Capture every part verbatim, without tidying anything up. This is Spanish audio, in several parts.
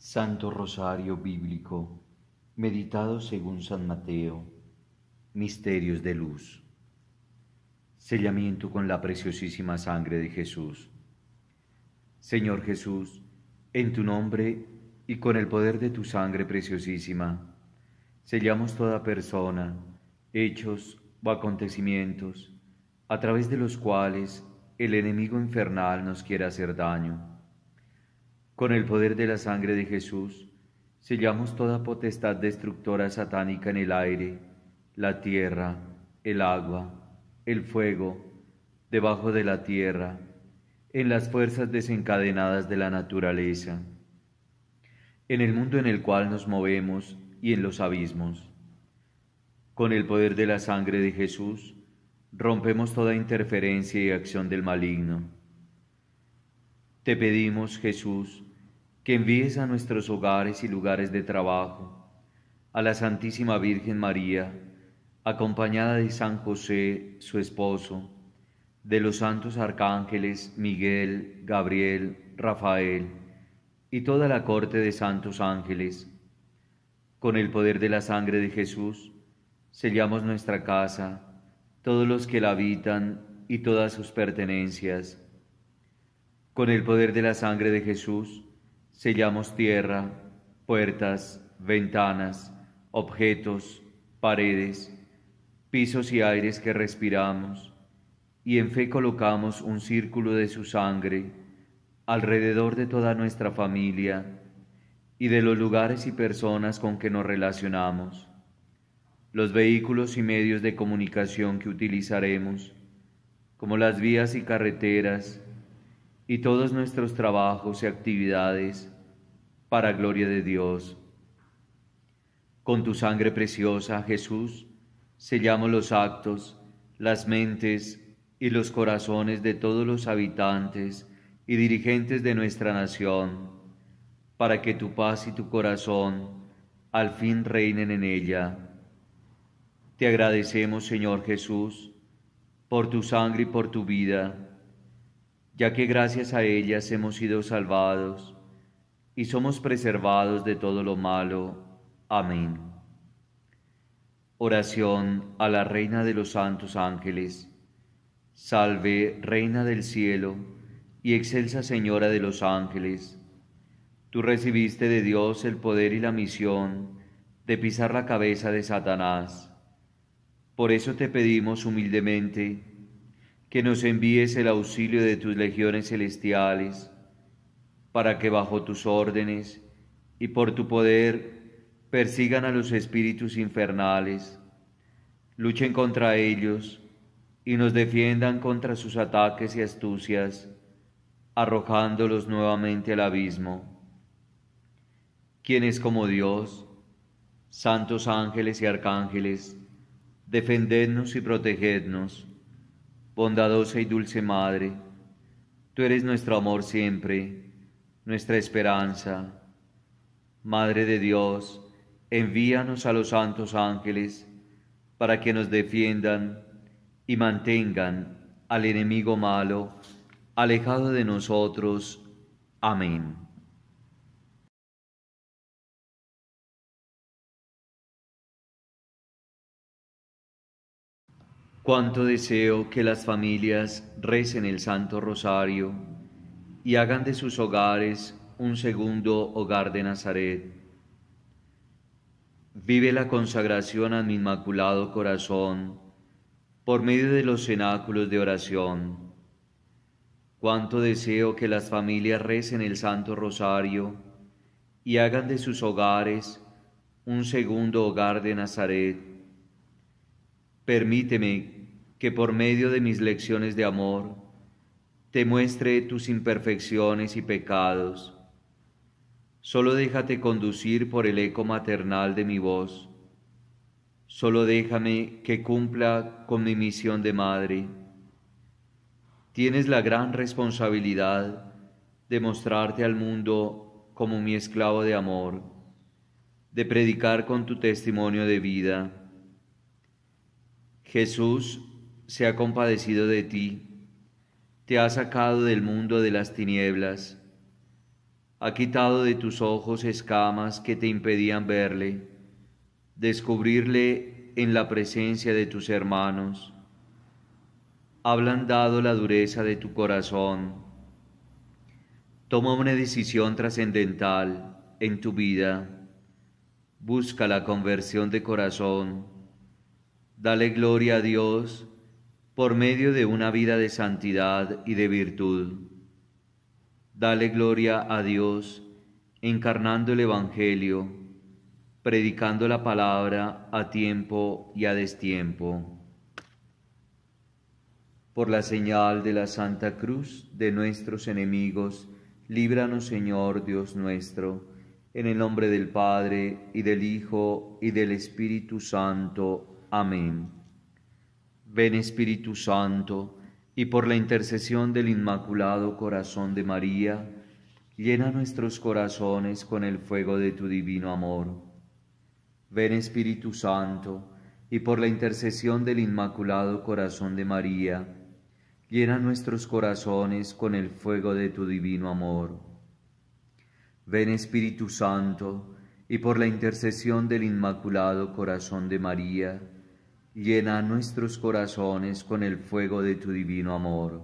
Santo Rosario Bíblico, meditado según San Mateo, misterios de luz. Sellamiento con la preciosísima sangre de Jesús. Señor Jesús, en tu nombre y con el poder de tu sangre preciosísima, sellamos toda persona, hechos o acontecimientos, a través de los cuales el enemigo infernal nos quiere hacer daño. Con el poder de la sangre de Jesús, sellamos toda potestad destructora satánica en el aire, la tierra, el agua, el fuego, debajo de la tierra, en las fuerzas desencadenadas de la naturaleza, en el mundo en el cual nos movemos y en los abismos. Con el poder de la sangre de Jesús, rompemos toda interferencia y acción del maligno. Te pedimos, Jesús, que envíes a nuestros hogares y lugares de trabajo a la Santísima Virgen María, acompañada de San José, su esposo, de los santos arcángeles Miguel, Gabriel, Rafael y toda la corte de santos ángeles. Con el poder de la sangre de Jesús, sellamos nuestra casa, todos los que la habitan y todas sus pertenencias. Con el poder de la sangre de Jesús, sellamos tierra, puertas, ventanas, objetos, paredes, pisos y aires que respiramos, y en fe colocamos un círculo de su sangre alrededor de toda nuestra familia y de los lugares y personas con que nos relacionamos, los vehículos y medios de comunicación que utilizaremos, como las vías y carreteras, y todos nuestros trabajos y actividades para gloria de Dios. Con tu sangre preciosa, Jesús, sellamos los actos, las mentes y los corazones de todos los habitantes y dirigentes de nuestra nación, para que tu paz y tu corazón al fin reinen en ella. Te agradecemos, Señor Jesús, por tu sangre y por tu vida, ya que gracias a ellas hemos sido salvados y somos preservados de todo lo malo. Amén. Oración a la Reina de los Santos Ángeles. Salve, Reina del Cielo y excelsa Señora de los Ángeles. Tú recibiste de Dios el poder y la misión de pisar la cabeza de Satanás. Por eso te pedimos humildemente que nos envíes el auxilio de tus legiones celestiales, para que bajo tus órdenes y por tu poder persigan a los espíritus infernales, luchen contra ellos y nos defiendan contra sus ataques y astucias, arrojándolos nuevamente al abismo. ¿Quién es como Dios? Santos ángeles y arcángeles, defendednos y protegednos. Bondadosa y dulce Madre, tú eres nuestro amor siempre, nuestra esperanza. Madre de Dios, envíanos a los santos ángeles para que nos defiendan y mantengan al enemigo malo alejado de nosotros. Amén. Cuánto deseo que las familias recen el Santo Rosario y hagan de sus hogares un segundo hogar de Nazaret. Vive la consagración a mi Inmaculado Corazón por medio de los cenáculos de oración. Cuánto deseo que las familias recen el Santo Rosario y hagan de sus hogares un segundo hogar de Nazaret. Permíteme que por medio de mis lecciones de amor te muestre tus imperfecciones y pecados. Solo déjate conducir por el eco maternal de mi voz. Solo déjame que cumpla con mi misión de madre. Tienes la gran responsabilidad de mostrarte al mundo como mi esclavo de amor, de predicar con tu testimonio de vida. Jesús se ha compadecido de ti, te ha sacado del mundo de las tinieblas, ha quitado de tus ojos escamas que te impedían verle, descubrirle en la presencia de tus hermanos. Ha ablandado la dureza de tu corazón. Toma una decisión trascendental en tu vida. Busca la conversión de corazón. Dale gloria a Dios por medio de una vida de santidad y de virtud. Dale gloria a Dios encarnando el Evangelio, predicando la palabra a tiempo y a destiempo. Por la señal de la Santa Cruz de nuestros enemigos, líbranos, Señor Dios nuestro, en el nombre del Padre, y del Hijo, y del Espíritu Santo. Amén. Ven, Espíritu Santo, y por la intercesión del Inmaculado Corazón de María, llena nuestros corazones con el fuego de tu divino amor. Ven, Espíritu Santo, y por la intercesión del Inmaculado Corazón de María, llena nuestros corazones con el fuego de tu divino amor. Ven, Espíritu Santo, y por la intercesión del Inmaculado Corazón de María, llena nuestros corazones con el fuego de tu divino amor.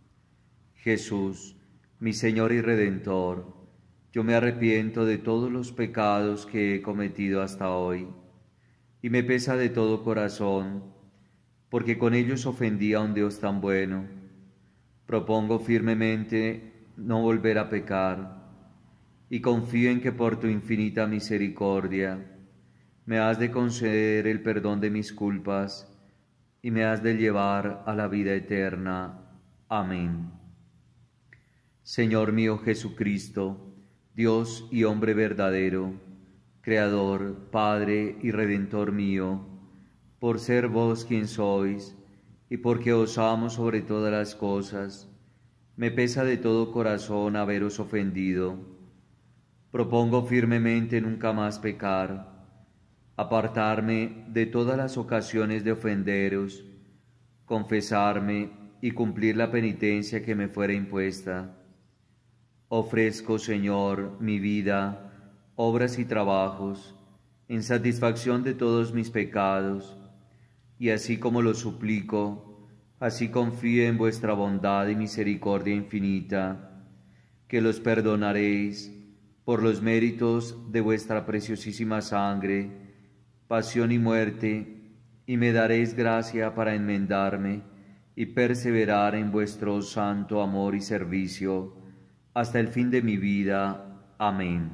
Jesús, mi Señor y Redentor, yo me arrepiento de todos los pecados que he cometido hasta hoy, y me pesa de todo corazón, porque con ellos ofendí a un Dios tan bueno. Propongo firmemente no volver a pecar, y confío en que por tu infinita misericordia me has de conceder el perdón de mis culpas y me has de llevar a la vida eterna. Amén. Señor mío Jesucristo, Dios y hombre verdadero, Creador, Padre y Redentor mío, por ser vos quien sois, y porque os amo sobre todas las cosas, me pesa de todo corazón haberos ofendido. Propongo firmemente nunca más pecar, apartarme de todas las ocasiones de ofenderos, confesarme y cumplir la penitencia que me fuera impuesta. Ofrezco, Señor, mi vida, obras y trabajos, en satisfacción de todos mis pecados, y así como lo suplico, así confío en vuestra bondad y misericordia infinita, que los perdonaréis por los méritos de vuestra preciosísima sangre, pasión y muerte, y me daréis gracia para enmendarme y perseverar en vuestro santo amor y servicio hasta el fin de mi vida. Amén.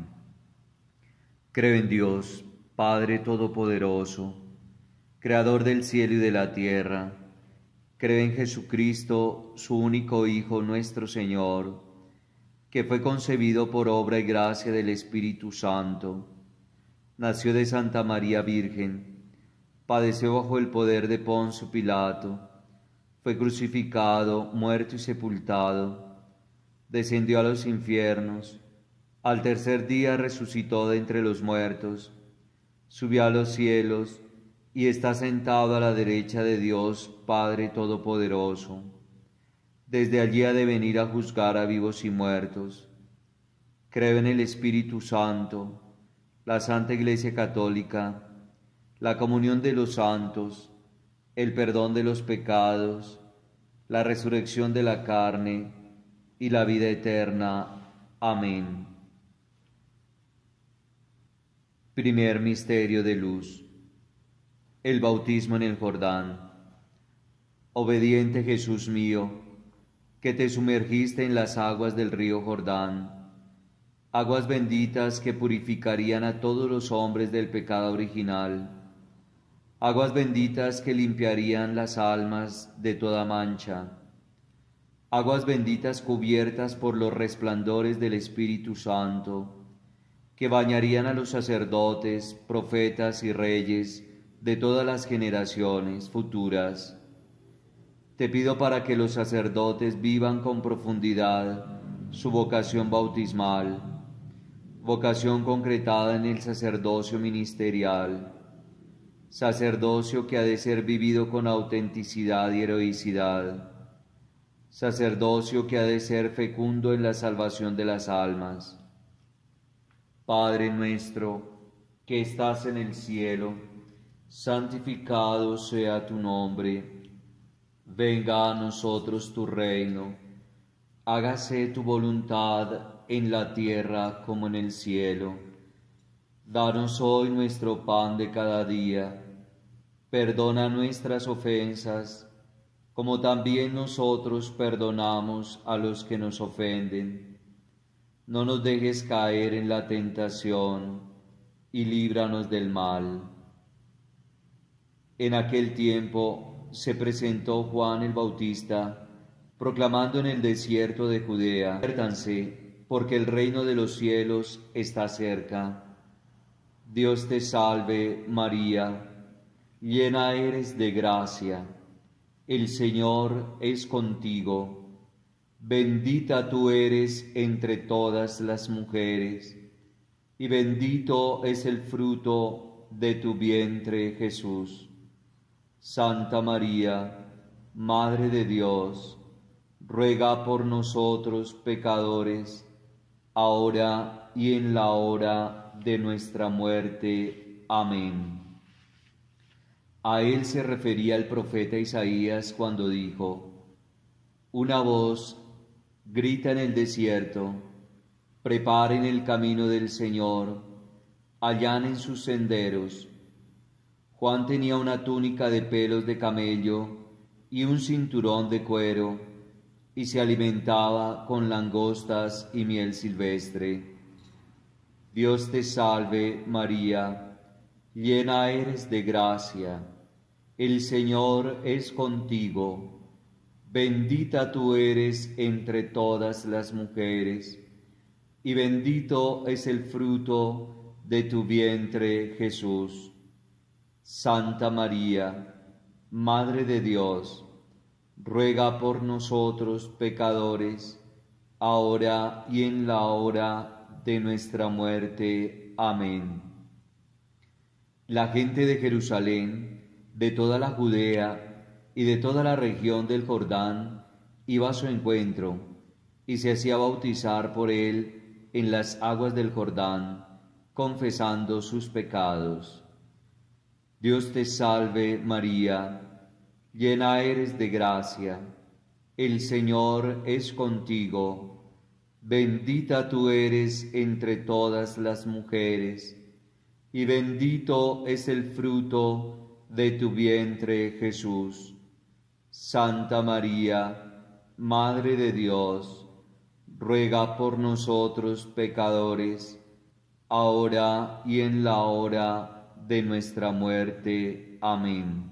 Creo en Dios, Padre Todopoderoso, Creador del cielo y de la tierra. Creo en Jesucristo, su único Hijo, nuestro Señor, que fue concebido por obra y gracia del Espíritu Santo. Nació de Santa María Virgen, padeció bajo el poder de Poncio Pilato, fue crucificado, muerto y sepultado, descendió a los infiernos, al tercer día resucitó de entre los muertos, subió a los cielos y está sentado a la derecha de Dios Padre Todopoderoso. Desde allí ha de venir a juzgar a vivos y muertos. Creo en el Espíritu Santo, la Santa Iglesia Católica, la comunión de los santos, el perdón de los pecados, la resurrección de la carne y la vida eterna. Amén. Primer misterio de luz: el bautismo en el Jordán. Obediente Jesús mío, que te sumergiste en las aguas del río Jordán, aguas benditas que purificarían a todos los hombres del pecado original, aguas benditas que limpiarían las almas de toda mancha, aguas benditas cubiertas por los resplandores del Espíritu Santo, que bañarían a los sacerdotes, profetas y reyes de todas las generaciones futuras. Te pido para que los sacerdotes vivan con profundidad su vocación bautismal, vocación concretada en el sacerdocio ministerial, sacerdocio que ha de ser vivido con autenticidad y heroicidad, sacerdocio que ha de ser fecundo en la salvación de las almas, Padre nuestro, que estás en el cielo, santificado sea tu nombre. Venga a nosotros tu reino. Hágase tu voluntad en la tierra como en el cielo. Danos hoy nuestro pan de cada día. Perdona nuestras ofensas, como también nosotros perdonamos a los que nos ofenden. No nos dejes caer en la tentación, y líbranos del mal. En aquel tiempo se presentó Juan el Bautista, proclamando en el desierto de Judea: Conviértanse, porque el reino de los cielos está cerca. Dios te salve, María, llena eres de gracia, el Señor es contigo. Bendita tú eres entre todas las mujeres, y bendito es el fruto de tu vientre, Jesús. Santa María, Madre de Dios, ruega por nosotros pecadores, ahora y en la hora de nuestra muerte. Amén. A él se refería el profeta Isaías cuando dijo: una voz grita en el desierto, preparen el camino del Señor, allanen sus senderos. Juan tenía una túnica de pelos de camello y un cinturón de cuero, y se alimentaba con langostas y miel silvestre. Dios te salve, María, llena eres de gracia, el Señor es contigo. Bendita tú eres entre todas las mujeres, y bendito es el fruto de tu vientre, Jesús. Santa María, Madre de Dios, ruega por nosotros pecadores, ahora y en la hora de nuestra muerte. Amén. La gente de Jerusalén, de toda la Judea y de toda la región del Jordán, iba a su encuentro, y se hacía bautizar por él en las aguas del Jordán, confesando sus pecados. Dios te salve, María, llena eres de gracia, el Señor es contigo. Bendita tú eres entre todas las mujeres, y bendito es el fruto de tu vientre, Jesús. Santa María, Madre de Dios, ruega por nosotros pecadores, ahora y en la hora de nuestra muerte. Amén.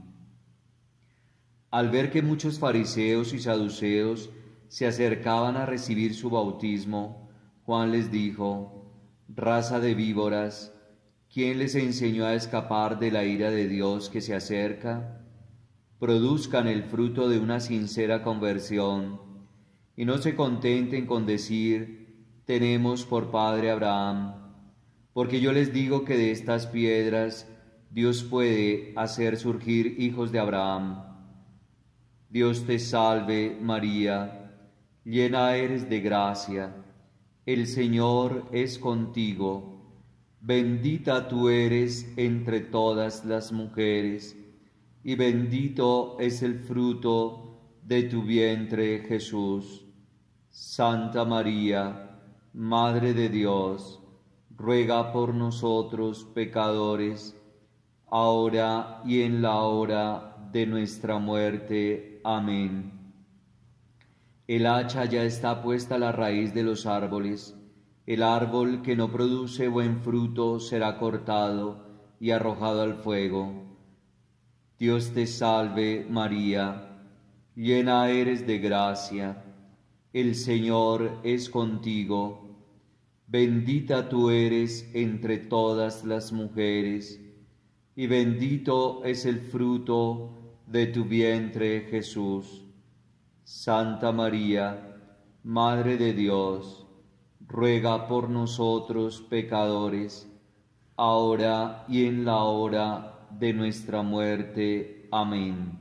Al ver que muchos fariseos y saduceos se acercaban a recibir su bautismo, Juan les dijo: raza de víboras, ¿quién les enseñó a escapar de la ira de Dios que se acerca? Produzcan el fruto de una sincera conversión, y no se contenten con decir: tenemos por padre Abraham, porque yo les digo que de estas piedras Dios puede hacer surgir hijos de Abraham. Dios te salve, María, llena eres de gracia, el Señor es contigo. Bendita tú eres entre todas las mujeres, y bendito es el fruto de tu vientre, Jesús. Santa María, Madre de Dios, ruega por nosotros pecadores, ahora y en la hora de nuestra muerte. Amén. El hacha ya está puesta a la raíz de los árboles. El árbol que no produce buen fruto será cortado y arrojado al fuego. Dios te salve, María, llena eres de gracia, el Señor es contigo. Bendita tú eres entre todas las mujeres, y bendito es el fruto de tu vientre, Jesús. Santa María, Madre de Dios, ruega por nosotros pecadores, ahora y en la hora de nuestra muerte. Amén.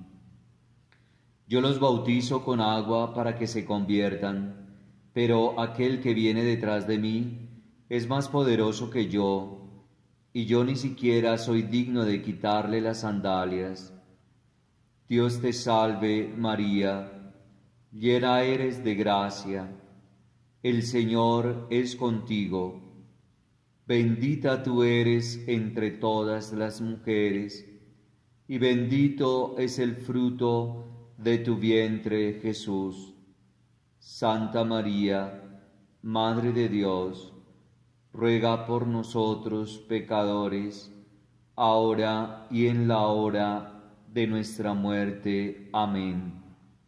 Yo los bautizo con agua para que se conviertan, pero aquel que viene detrás de mí, es más poderoso que yo, y yo ni siquiera soy digno de quitarle las sandalias. Dios te salve, María, llena eres de gracia, el Señor es contigo. Bendita tú eres entre todas las mujeres, y bendito es el fruto de tu vientre, Jesús. Santa María, Madre de Dios, ruega por nosotros pecadores, ahora y en la hora de nuestra muerte. Amén.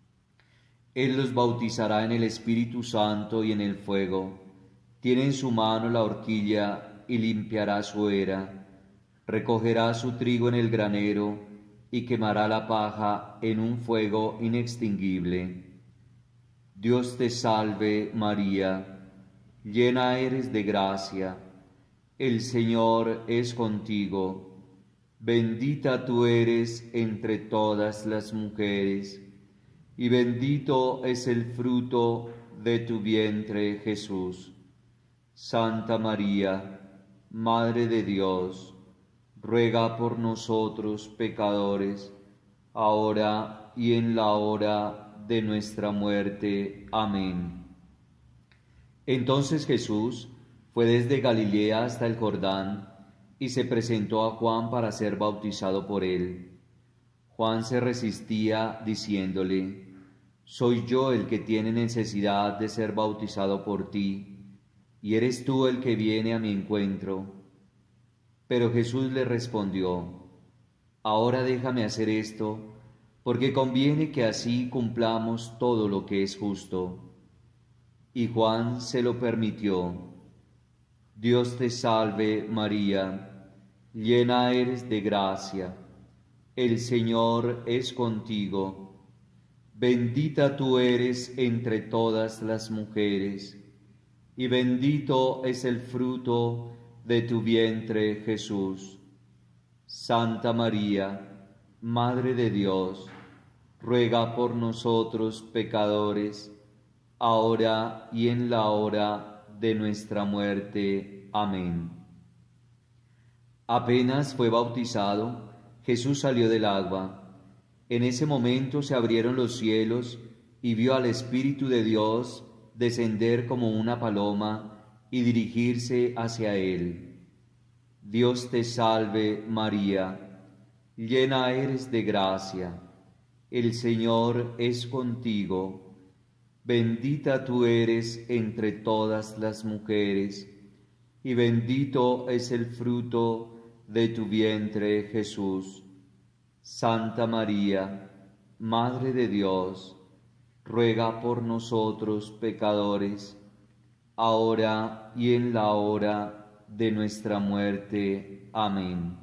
Él los bautizará en el Espíritu Santo y en el fuego. Tiene en su mano la horquilla y limpiará su era. Recogerá su trigo en el granero y quemará la paja en un fuego inextinguible. Dios te salve, María, llena eres de gracia, el Señor es contigo. Bendita tú eres entre todas las mujeres, y bendito es el fruto de tu vientre, Jesús. Santa María, Madre de Dios, ruega por nosotros pecadores, ahora y en la hora de nuestra muerte. Amén. Entonces Jesús fue desde Galilea hasta el Jordán y se presentó a Juan para ser bautizado por él. Juan se resistía diciéndole: «Soy yo el que tiene necesidad de ser bautizado por ti, y eres tú el que viene a mi encuentro». Pero Jesús le respondió: «Ahora déjame hacer esto, porque conviene que así cumplamos todo lo que es justo». Y Juan se lo permitió. Dios te salve, María, llena eres de gracia, el Señor es contigo. Bendita tú eres entre todas las mujeres, y bendito es el fruto de tu vientre, Jesús. Santa María, Madre de Dios, ruega por nosotros pecadores, ahora y en la hora de nuestra muerte. Amén. Apenas fue bautizado, Jesús salió del agua. En ese momento se abrieron los cielos y vio al Espíritu de Dios descender como una paloma y dirigirse hacia él. Dios te salve, María, llena eres de gracia, el Señor es contigo. Bendita tú eres entre todas las mujeres, y bendito es el fruto de tu vientre, Jesús. Santa María, Madre de Dios, ruega por nosotros pecadores, ahora y en la hora de nuestra muerte. Amén.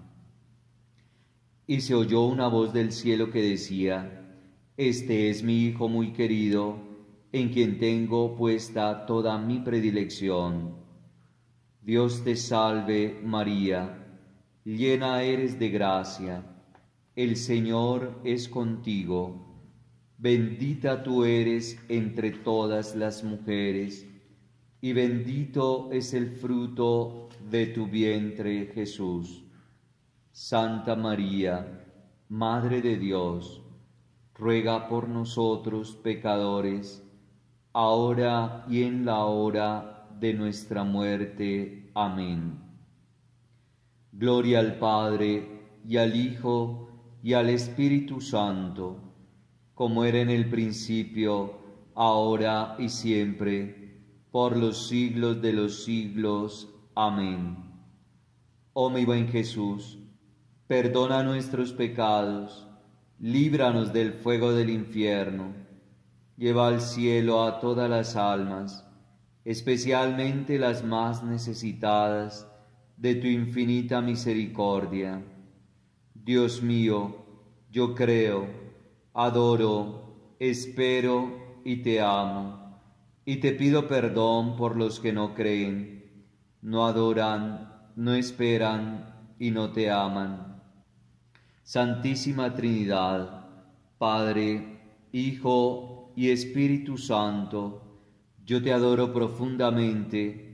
Y se oyó una voz del cielo que decía: «Este es mi Hijo muy querido, en quien tengo puesta toda mi predilección». Dios te salve, María, llena eres de gracia, el Señor es contigo. Bendita tú eres entre todas las mujeres, y bendito es el fruto de tu vientre, Jesús. Santa María, Madre de Dios, ruega por nosotros pecadores, ahora y en la hora de nuestra muerte. Amén. Gloria al Padre, y al Hijo, y al Espíritu Santo, como era en el principio, ahora y siempre, por los siglos de los siglos. Amén. Oh mi buen Jesús, perdona nuestros pecados, líbranos del fuego del infierno, lleva al cielo a todas las almas, especialmente las más necesitadas de tu infinita misericordia. Dios mío, yo creo, adoro, espero y te amo, y te pido perdón por los que no creen, no adoran, no esperan y no te aman. Santísima Trinidad, Padre, Hijo y Espíritu Santo, yo te adoro profundamente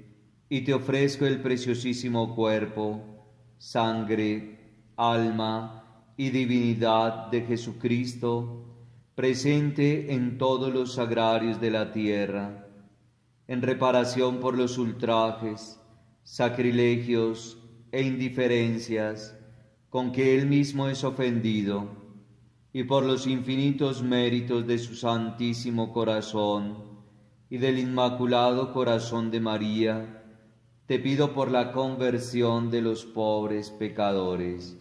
y te ofrezco el preciosísimo cuerpo, sangre, alma y divinidad de Jesucristo, presente en todos los sagrarios de la tierra, en reparación por los ultrajes, sacrilegios e indiferencias con que Él mismo es ofendido, y por los infinitos méritos de su Santísimo Corazón y del Inmaculado Corazón de María, te pido por la conversión de los pobres pecadores.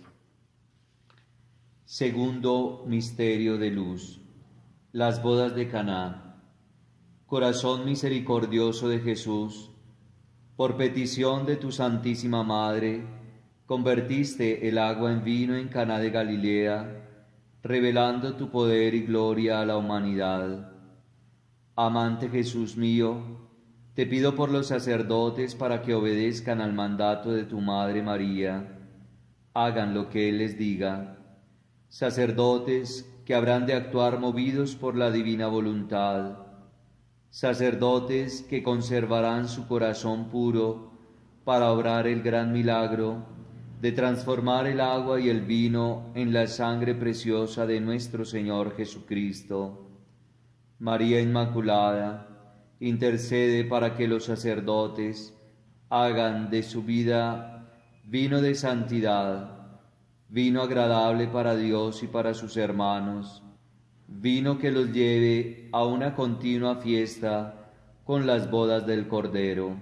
Segundo misterio de luz: las bodas de Caná. Corazón misericordioso de Jesús, por petición de tu Santísima Madre, convertiste el agua en vino en Caná de Galilea, revelando tu poder y gloria a la humanidad. Amante Jesús mío, te pido por los sacerdotes para que obedezcan al mandato de tu Madre María, hagan lo que Él les diga, sacerdotes que habrán de actuar movidos por la divina voluntad, sacerdotes que conservarán su corazón puro para obrar el gran milagro de transformar el agua y el vino en la sangre preciosa de nuestro Señor Jesucristo. María Inmaculada, intercede para que los sacerdotes hagan de su vida vino de santidad, vino agradable para Dios y para sus hermanos, vino que los lleve a una continua fiesta con las bodas del Cordero.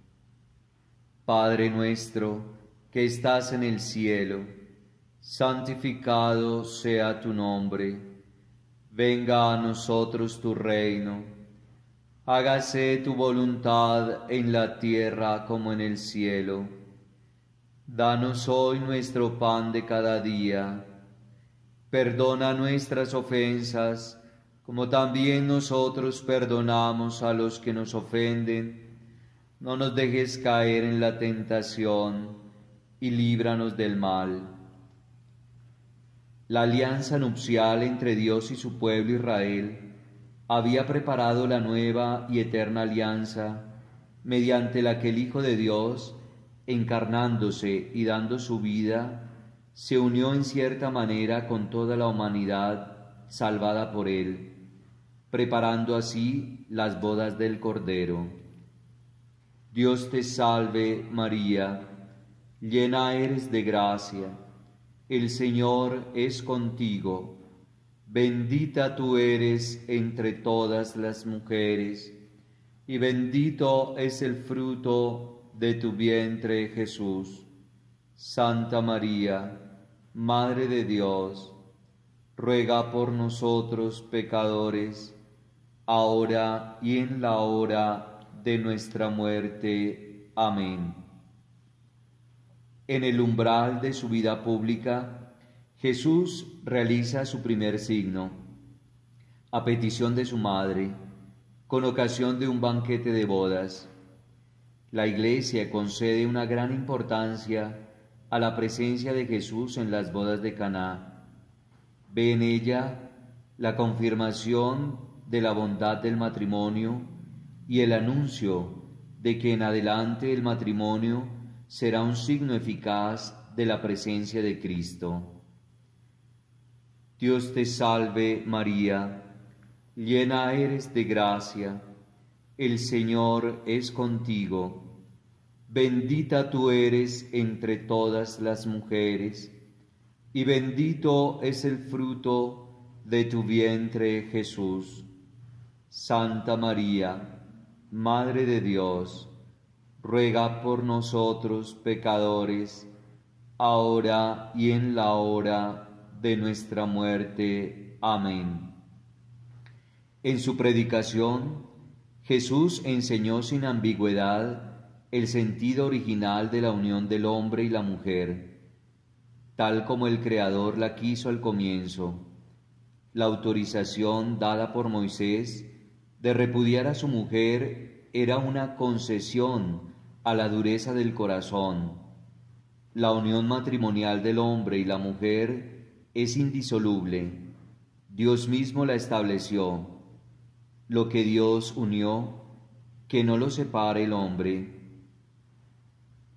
Padre nuestro, que estás en el cielo, santificado sea tu nombre. Venga a nosotros tu reino. Hágase tu voluntad en la tierra como en el cielo. Danos hoy nuestro pan de cada día. Perdona nuestras ofensas, como también nosotros perdonamos a los que nos ofenden. No nos dejes caer en la tentación, y líbranos del mal. La alianza nupcial entre Dios y su pueblo Israel había preparado la nueva y eterna alianza, mediante la que el Hijo de Dios, encarnándose y dando su vida, se unió en cierta manera con toda la humanidad salvada por Él, preparando así las bodas del Cordero. Dios te salve, María, llena eres de gracia, el Señor es contigo. Bendita tú eres entre todas las mujeres, y bendito es el fruto de tu vientre, Jesús. Santa María, Madre de Dios, ruega por nosotros pecadores, ahora y en la hora de nuestra muerte. Amén. En el umbral de su vida pública, Jesús realiza su primer signo, a petición de su madre, con ocasión de un banquete de bodas. La Iglesia concede una gran importancia a la presencia de Jesús en las bodas de Caná. Ve en ella la confirmación de la bondad del matrimonio y el anuncio de que en adelante el matrimonio será un signo eficaz de la presencia de Cristo. Dios te salve, María, llena eres de gracia, el Señor es contigo. Bendita tú eres entre todas las mujeres, y bendito es el fruto de tu vientre, Jesús. Santa María, Madre de Dios, ruega por nosotros pecadores, ahora y en la hora de nuestra muerte. Amén. En su predicación, Jesús enseñó sin ambigüedad el sentido original de la unión del hombre y la mujer, tal como el Creador la quiso al comienzo. La autorización dada por Moisés de repudiar a su mujer era una concesión a la dureza del corazón. La unión matrimonial del hombre y la mujer es indisoluble. Dios mismo la estableció. Lo que Dios unió, que no lo separe el hombre.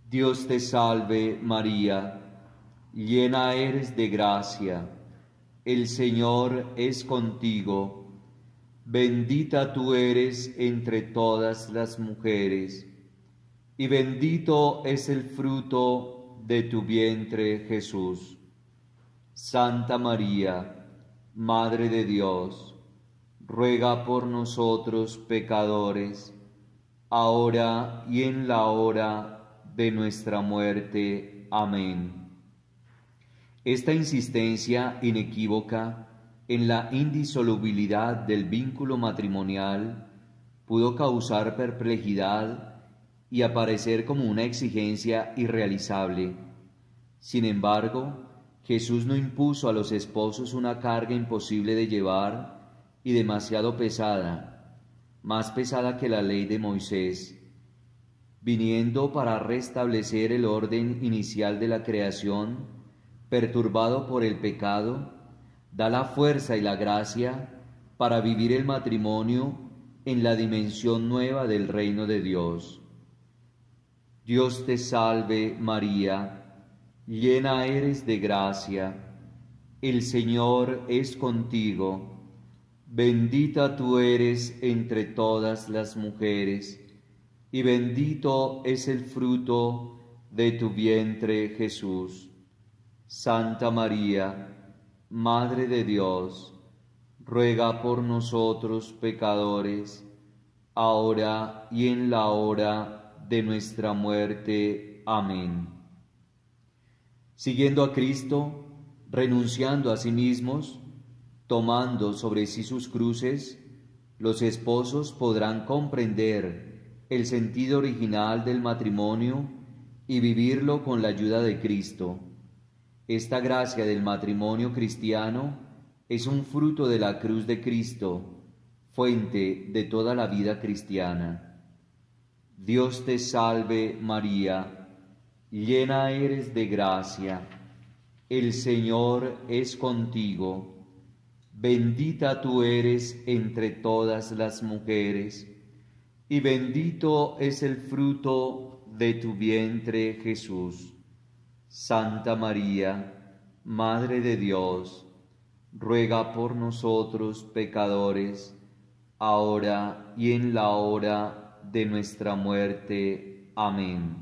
Dios te salve María, llena eres de gracia, el Señor es contigo, bendita tú eres entre todas las mujeres, y bendito es el fruto de tu vientre Jesús. Santa María, Madre de Dios, ruega por nosotros pecadores, ahora y en la hora de nuestra muerte. Amén. Esta insistencia inequívoca en la indisolubilidad del vínculo matrimonial pudo causar perplejidad y aparecer como una exigencia irrealizable. Sin embargo, Jesús no impuso a los esposos una carga imposible de llevar y demasiado pesada, más pesada que la ley de Moisés, viniendo para restablecer el orden inicial de la creación, perturbado por el pecado, da la fuerza y la gracia para vivir el matrimonio en la dimensión nueva del reino de Dios. Dios te salve María, llena eres de gracia, el Señor es contigo, bendita tú eres entre todas las mujeres, y bendito es el fruto de tu vientre Jesús. Santa María, Madre de Dios, ruega por nosotros pecadores, ahora y en la hora de nuestra muerte. Amén. Siguiendo a Cristo, renunciando a sí mismos, tomando sobre sí sus cruces, los esposos podrán comprender el sentido original del matrimonio y vivirlo con la ayuda de Cristo. Esta gracia del matrimonio cristiano es un fruto de la cruz de Cristo, fuente de toda la vida cristiana. Dios te salve María, llena eres de gracia, el Señor es contigo, bendita tú eres entre todas las mujeres, y bendito es el fruto de tu vientre Jesús. Santa María, Madre de Dios, ruega por nosotros pecadores, ahora y en la hora de nuestra muerte. Amén.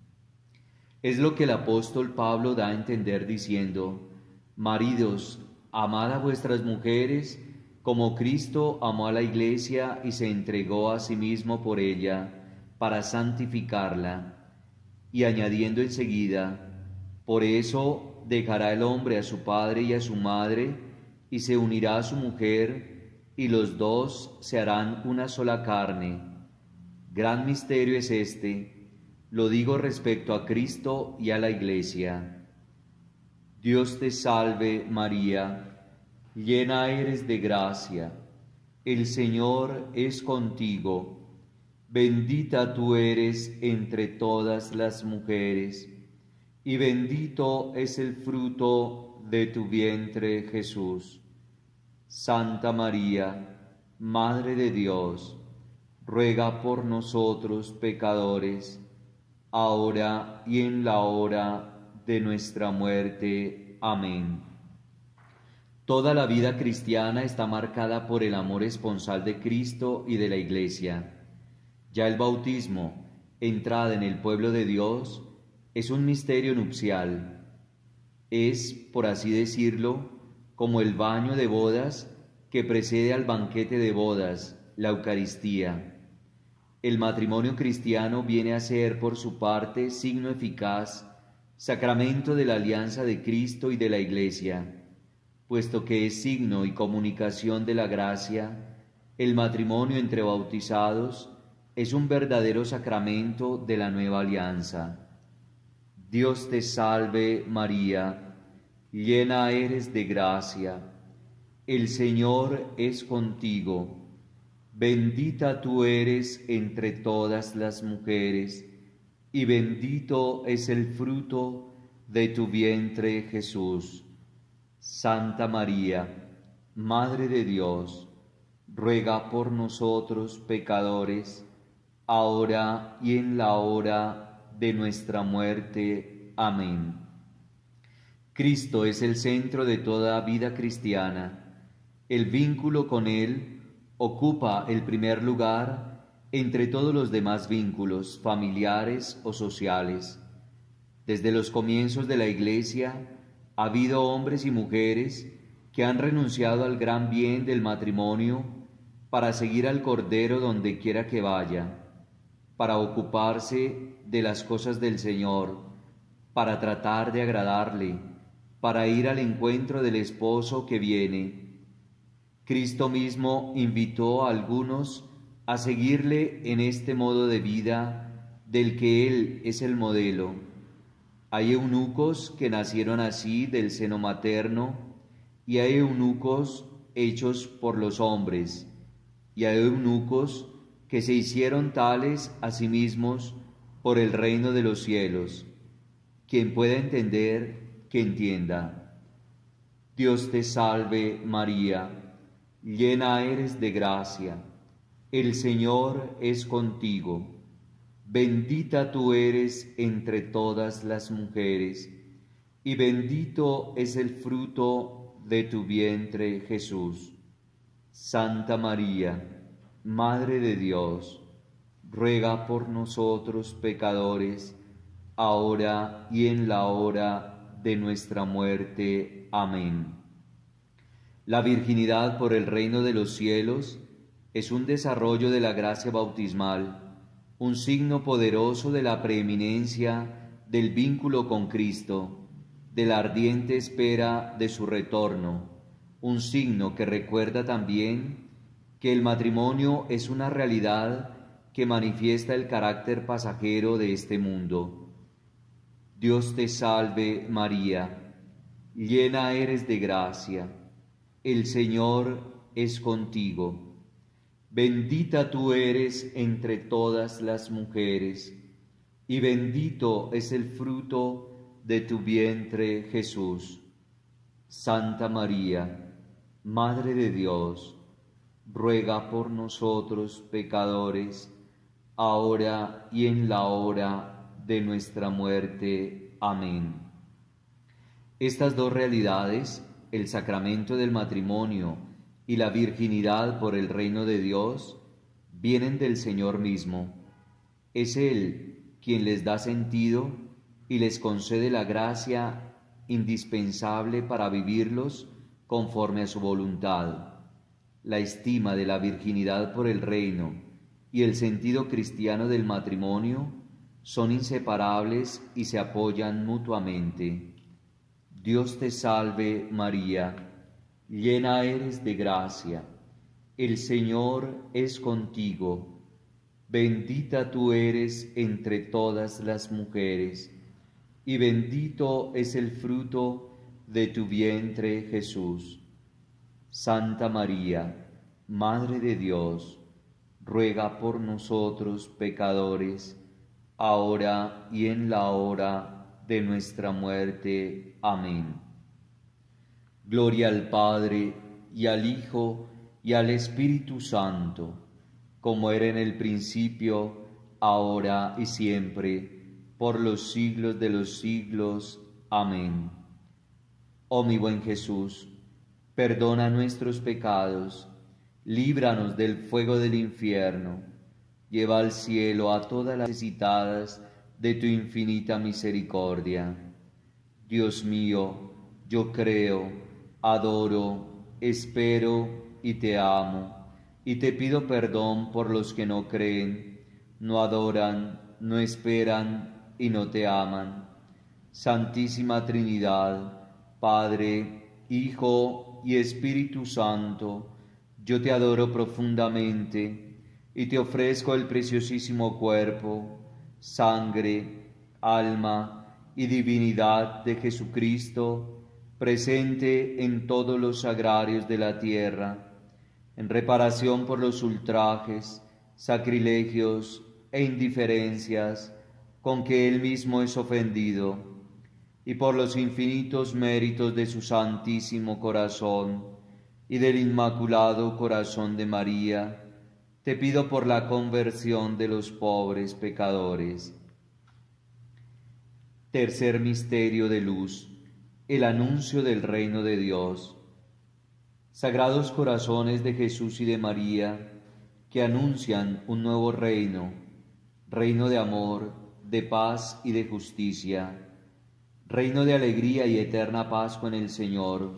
Es lo que el apóstol Pablo da a entender diciendo: maridos, amad a vuestras mujeres, como Cristo amó a la Iglesia y se entregó a sí mismo por ella, para santificarla. Y añadiendo enseguida: por eso dejará el hombre a su padre y a su madre, y se unirá a su mujer, y los dos se harán una sola carne. Gran misterio es este, lo digo respecto a Cristo y a la Iglesia. Dios te salve María, llena eres de gracia, el Señor es contigo, bendita tú eres entre todas las mujeres, y bendito es el fruto de tu vientre Jesús. Santa María, Madre de Dios, ruega por nosotros pecadores, ahora y en la hora de nuestra muerte. Amén. Toda la vida cristiana está marcada por el amor esponsal de Cristo y de la Iglesia. Ya el bautismo, entrada en el pueblo de Dios, es un misterio nupcial. Es, por así decirlo, como el baño de bodas que precede al banquete de bodas, la Eucaristía. El matrimonio cristiano viene a ser, por su parte, signo eficaz, sacramento de la alianza de Cristo y de la Iglesia. Puesto que es signo y comunicación de la gracia, el matrimonio entre bautizados es un verdadero sacramento de la nueva alianza. Dios te salve María, llena eres de gracia, el Señor es contigo, bendita tú eres entre todas las mujeres, y bendito es el fruto de tu vientre Jesús. Santa María, Madre de Dios, ruega por nosotros pecadores, ahora y en la hora de nuestra muerte. Amén. Cristo es el centro de toda vida cristiana. El vínculo con Él ocupa el primer lugar entre todos los demás vínculos familiares o sociales. Desde los comienzos de la Iglesia ha habido hombres y mujeres que han renunciado al gran bien del matrimonio para seguir al Cordero donde quiera que vaya, para ocuparse de las cosas del Señor, para tratar de agradarle, para ir al encuentro del esposo que viene. Cristo mismo invitó a algunos a seguirle en este modo de vida del que Él es el modelo. Hay eunucos que nacieron así del seno materno, y hay eunucos hechos por los hombres, y hay eunucos que se hicieron tales a sí mismos por el reino de los cielos. Quien pueda entender, que entienda. Dios te salve, María, llena eres de gracia, el Señor es contigo. Bendita tú eres entre todas las mujeres, y bendito es el fruto de tu vientre, Jesús. Santa María, Madre de Dios, ruega por nosotros pecadores, ahora y en la hora de nuestra muerte. Amén. La virginidad por el reino de los cielos es un desarrollo de la gracia bautismal, un signo poderoso de la preeminencia del vínculo con Cristo, de la ardiente espera de su retorno, un signo que recuerda también que el matrimonio es una realidad que manifiesta el carácter pasajero de este mundo. Dios te salve, María, llena eres de gracia, el Señor es contigo. Bendita tú eres entre todas las mujeres, y bendito es el fruto de tu vientre, Jesús. Santa María, Madre de Dios, ruega por nosotros pecadores, ahora y en la hora de nuestra muerte. Amén. Estas dos realidades, el sacramento del matrimonio y la virginidad por el reino de Dios, vienen del Señor mismo. Es Él quien les da sentido y les concede la gracia indispensable para vivirlos conforme a su voluntad. La estima de la virginidad por el reino y el sentido cristiano del matrimonio son inseparables y se apoyan mutuamente. Dios te salve, María, llena eres de gracia, el Señor es contigo. Bendita tú eres entre todas las mujeres, y bendito es el fruto de tu vientre, Jesús. Santa María, Madre de Dios, ruega por nosotros pecadores, ahora y en la hora de nuestra muerte. Amén. Gloria al Padre, y al Hijo, y al Espíritu Santo, como era en el principio, ahora y siempre, por los siglos de los siglos. Amén. Oh mi buen Jesús, perdona nuestros pecados, líbranos del fuego del infierno, lleva al cielo a todas las necesitadas de tu infinita misericordia. Dios mío, yo creo, adoro, espero y te amo, y te pido perdón por los que no creen, no adoran, no esperan y no te aman. Santísima Trinidad, Padre, Hijo y Espíritu Santo, yo te adoro profundamente y te ofrezco el preciosísimo cuerpo, sangre, alma y divinidad de Jesucristo, presente en todos los sagrarios de la tierra, en reparación por los ultrajes, sacrilegios e indiferencias con que Él mismo es ofendido, y por los infinitos méritos de su Santísimo Corazón y del Inmaculado Corazón de María, te pido por la conversión de los pobres pecadores. Tercer misterio de luz, el anuncio del reino de Dios. Sagrados corazones de Jesús y de María, que anuncian un nuevo reino, reino de amor, de paz y de justicia, reino de alegría y eterna paz con el Señor.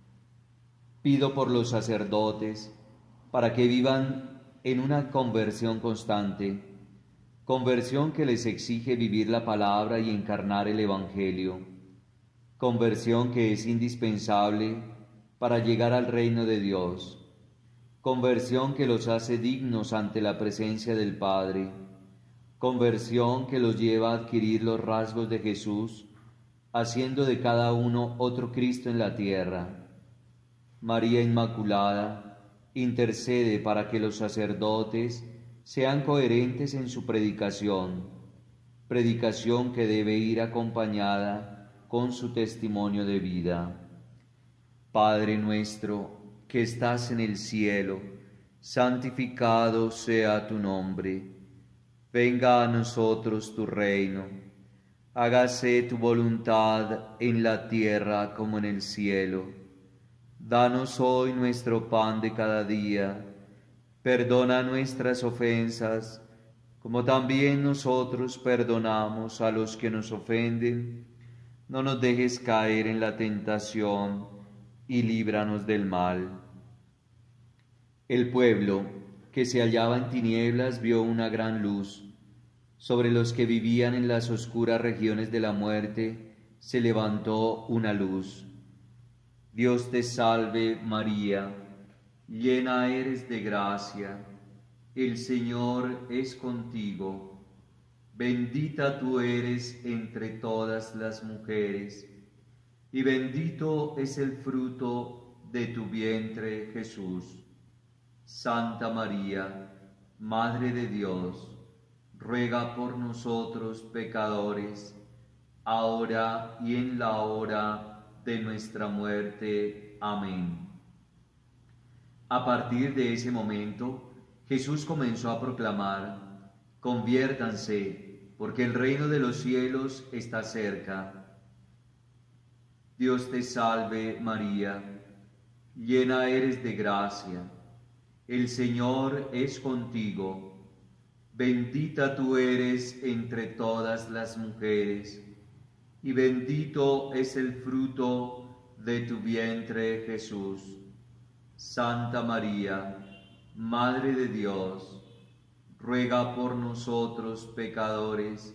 Pido por los sacerdotes, para que vivan en una conversión constante, conversión que les exige vivir la palabra y encarnar el Evangelio, conversión que es indispensable para llegar al reino de Dios, conversión que los hace dignos ante la presencia del Padre, conversión que los lleva a adquirir los rasgos de Jesús, haciendo de cada uno otro Cristo en la tierra. María Inmaculada, intercede para que los sacerdotes sean coherentes en su predicación, predicación que debe ir acompañada con su testimonio de vida. Padre nuestro, que estás en el cielo, santificado sea tu nombre. Venga a nosotros tu reino. Hágase tu voluntad en la tierra como en el cielo. Danos hoy nuestro pan de cada día. Perdona nuestras ofensas, como también nosotros perdonamos a los que nos ofenden. No nos dejes caer en la tentación, y líbranos del mal. El pueblo, que se hallaba en tinieblas, vio una gran luz. Sobre los que vivían en las oscuras regiones de la muerte, se levantó una luz. Dios te salve, María, llena eres de gracia, el Señor es contigo. Bendita tú eres entre todas las mujeres, y bendito es el fruto de tu vientre, Jesús. Santa María, Madre de Dios, ruega por nosotros pecadores, ahora y en la hora de nuestra muerte. Amén. A partir de ese momento, Jesús comenzó a proclamar: conviértanse, porque el reino de los cielos está cerca. Dios te salve, María, llena eres de gracia, el Señor es contigo. Bendita tú eres entre todas las mujeres, y bendito es el fruto de tu vientre, Jesús. Santa María, Madre de Dios, ruega por nosotros pecadores,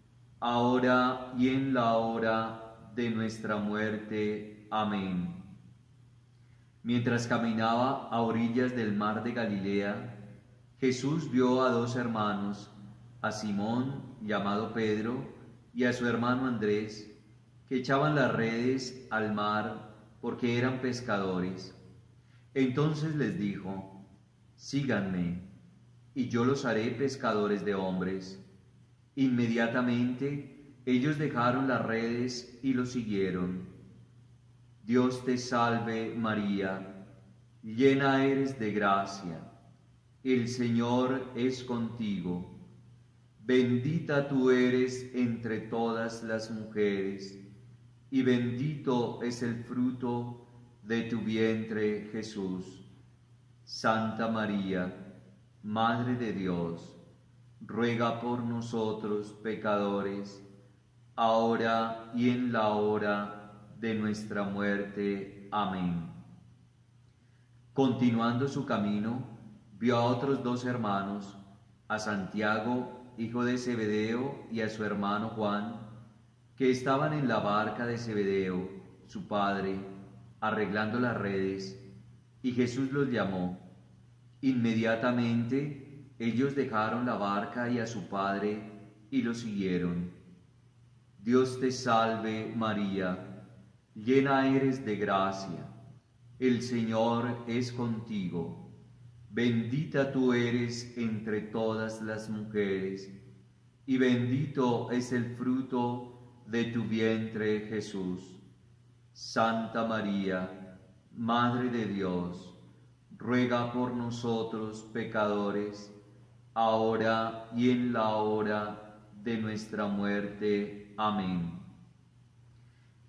ahora y en la hora de nuestra muerte. Amén. Mientras caminaba a orillas del mar de Galilea, Jesús vio a dos hermanos, a Simón, llamado Pedro, y a su hermano Andrés, que echaban las redes al mar porque eran pescadores. Entonces les dijo: síganme, y yo los haré pescadores de hombres. Inmediatamente ellos dejaron las redes y lo siguieron. Dios te salve, María, llena eres de gracia, el Señor es contigo. Bendita tú eres entre todas las mujeres, y bendito es el fruto de tu vientre, Jesús. Santa María, Madre de Dios, ruega por nosotros pecadores, ahora y en la hora de nuestra muerte. Amén. Continuando su camino, vio a otros dos hermanos, a Santiago, hijo de Zebedeo, y a su hermano Juan, que estaban en la barca de Zebedeo, su padre, arreglando las redes, y Jesús los llamó. Inmediatamente ellos dejaron la barca y a su padre, y lo siguieron. Dios te salve, María, llena eres de gracia, el Señor es contigo. Bendita tú eres entre todas las mujeres, y bendito es el fruto de tu vientre, Jesús. Santa María, Madre de Dios, ruega por nosotros pecadores, ahora y en la hora de nuestra muerte. Amén.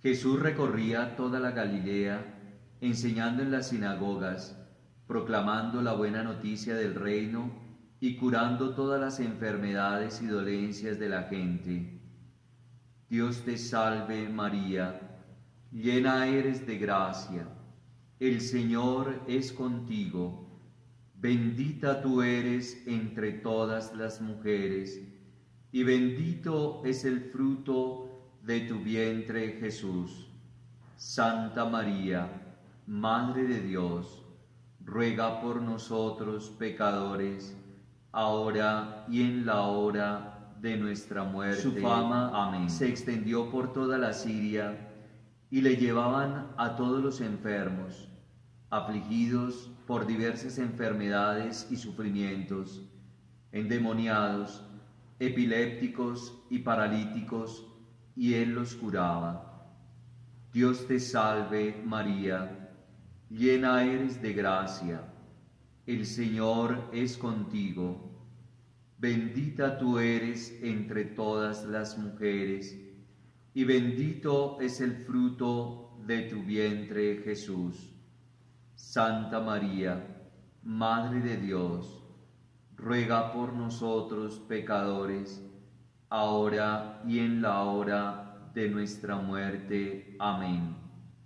Jesús recorría toda la Galilea, enseñando en las sinagogas, proclamando la buena noticia del reino y curando todas las enfermedades y dolencias de la gente. Dios te salve María, llena eres de gracia, el Señor es contigo, bendita tú eres entre todas las mujeres, y bendito es el fruto de tu vientre Jesús. Santa María, Madre de Dios, ruega por nosotros pecadores, ahora y en la hora de nuestra muerte. Su fama, amén, se extendió por toda la Siria, y le llevaban a todos los enfermos, afligidos por diversas enfermedades y sufrimientos, endemoniados, epilépticos y paralíticos, y él los curaba. Dios te salve María, llena eres de gracia, el Señor es contigo, bendita tú eres entre todas las mujeres, y bendito es el fruto de tu vientre Jesús. Santa María, Madre de Dios, ruega por nosotros pecadores, ahora y en la hora de nuestra muerte. Amén.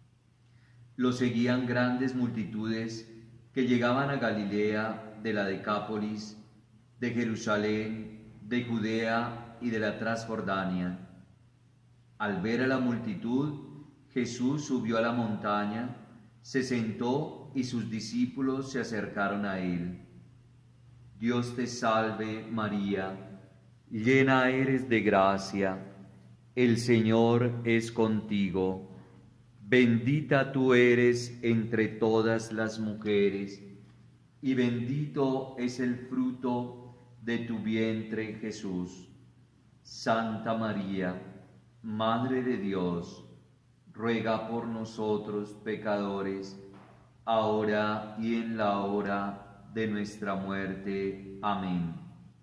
Lo seguían grandes multitudes que llegaban a Galilea, de la Decápolis, de Jerusalén, de Judea y de la Transjordania. Al ver a la multitud, Jesús subió a la montaña, se sentó y sus discípulos se acercaron a él. Dios te salve María, llena eres de gracia, el Señor es contigo, bendita tú eres entre todas las mujeres, y bendito es el fruto de tu vientre Jesús. Santa María, Madre de Dios, ruega por nosotros pecadores, ahora y en la hora de nuestra muerte. Amén.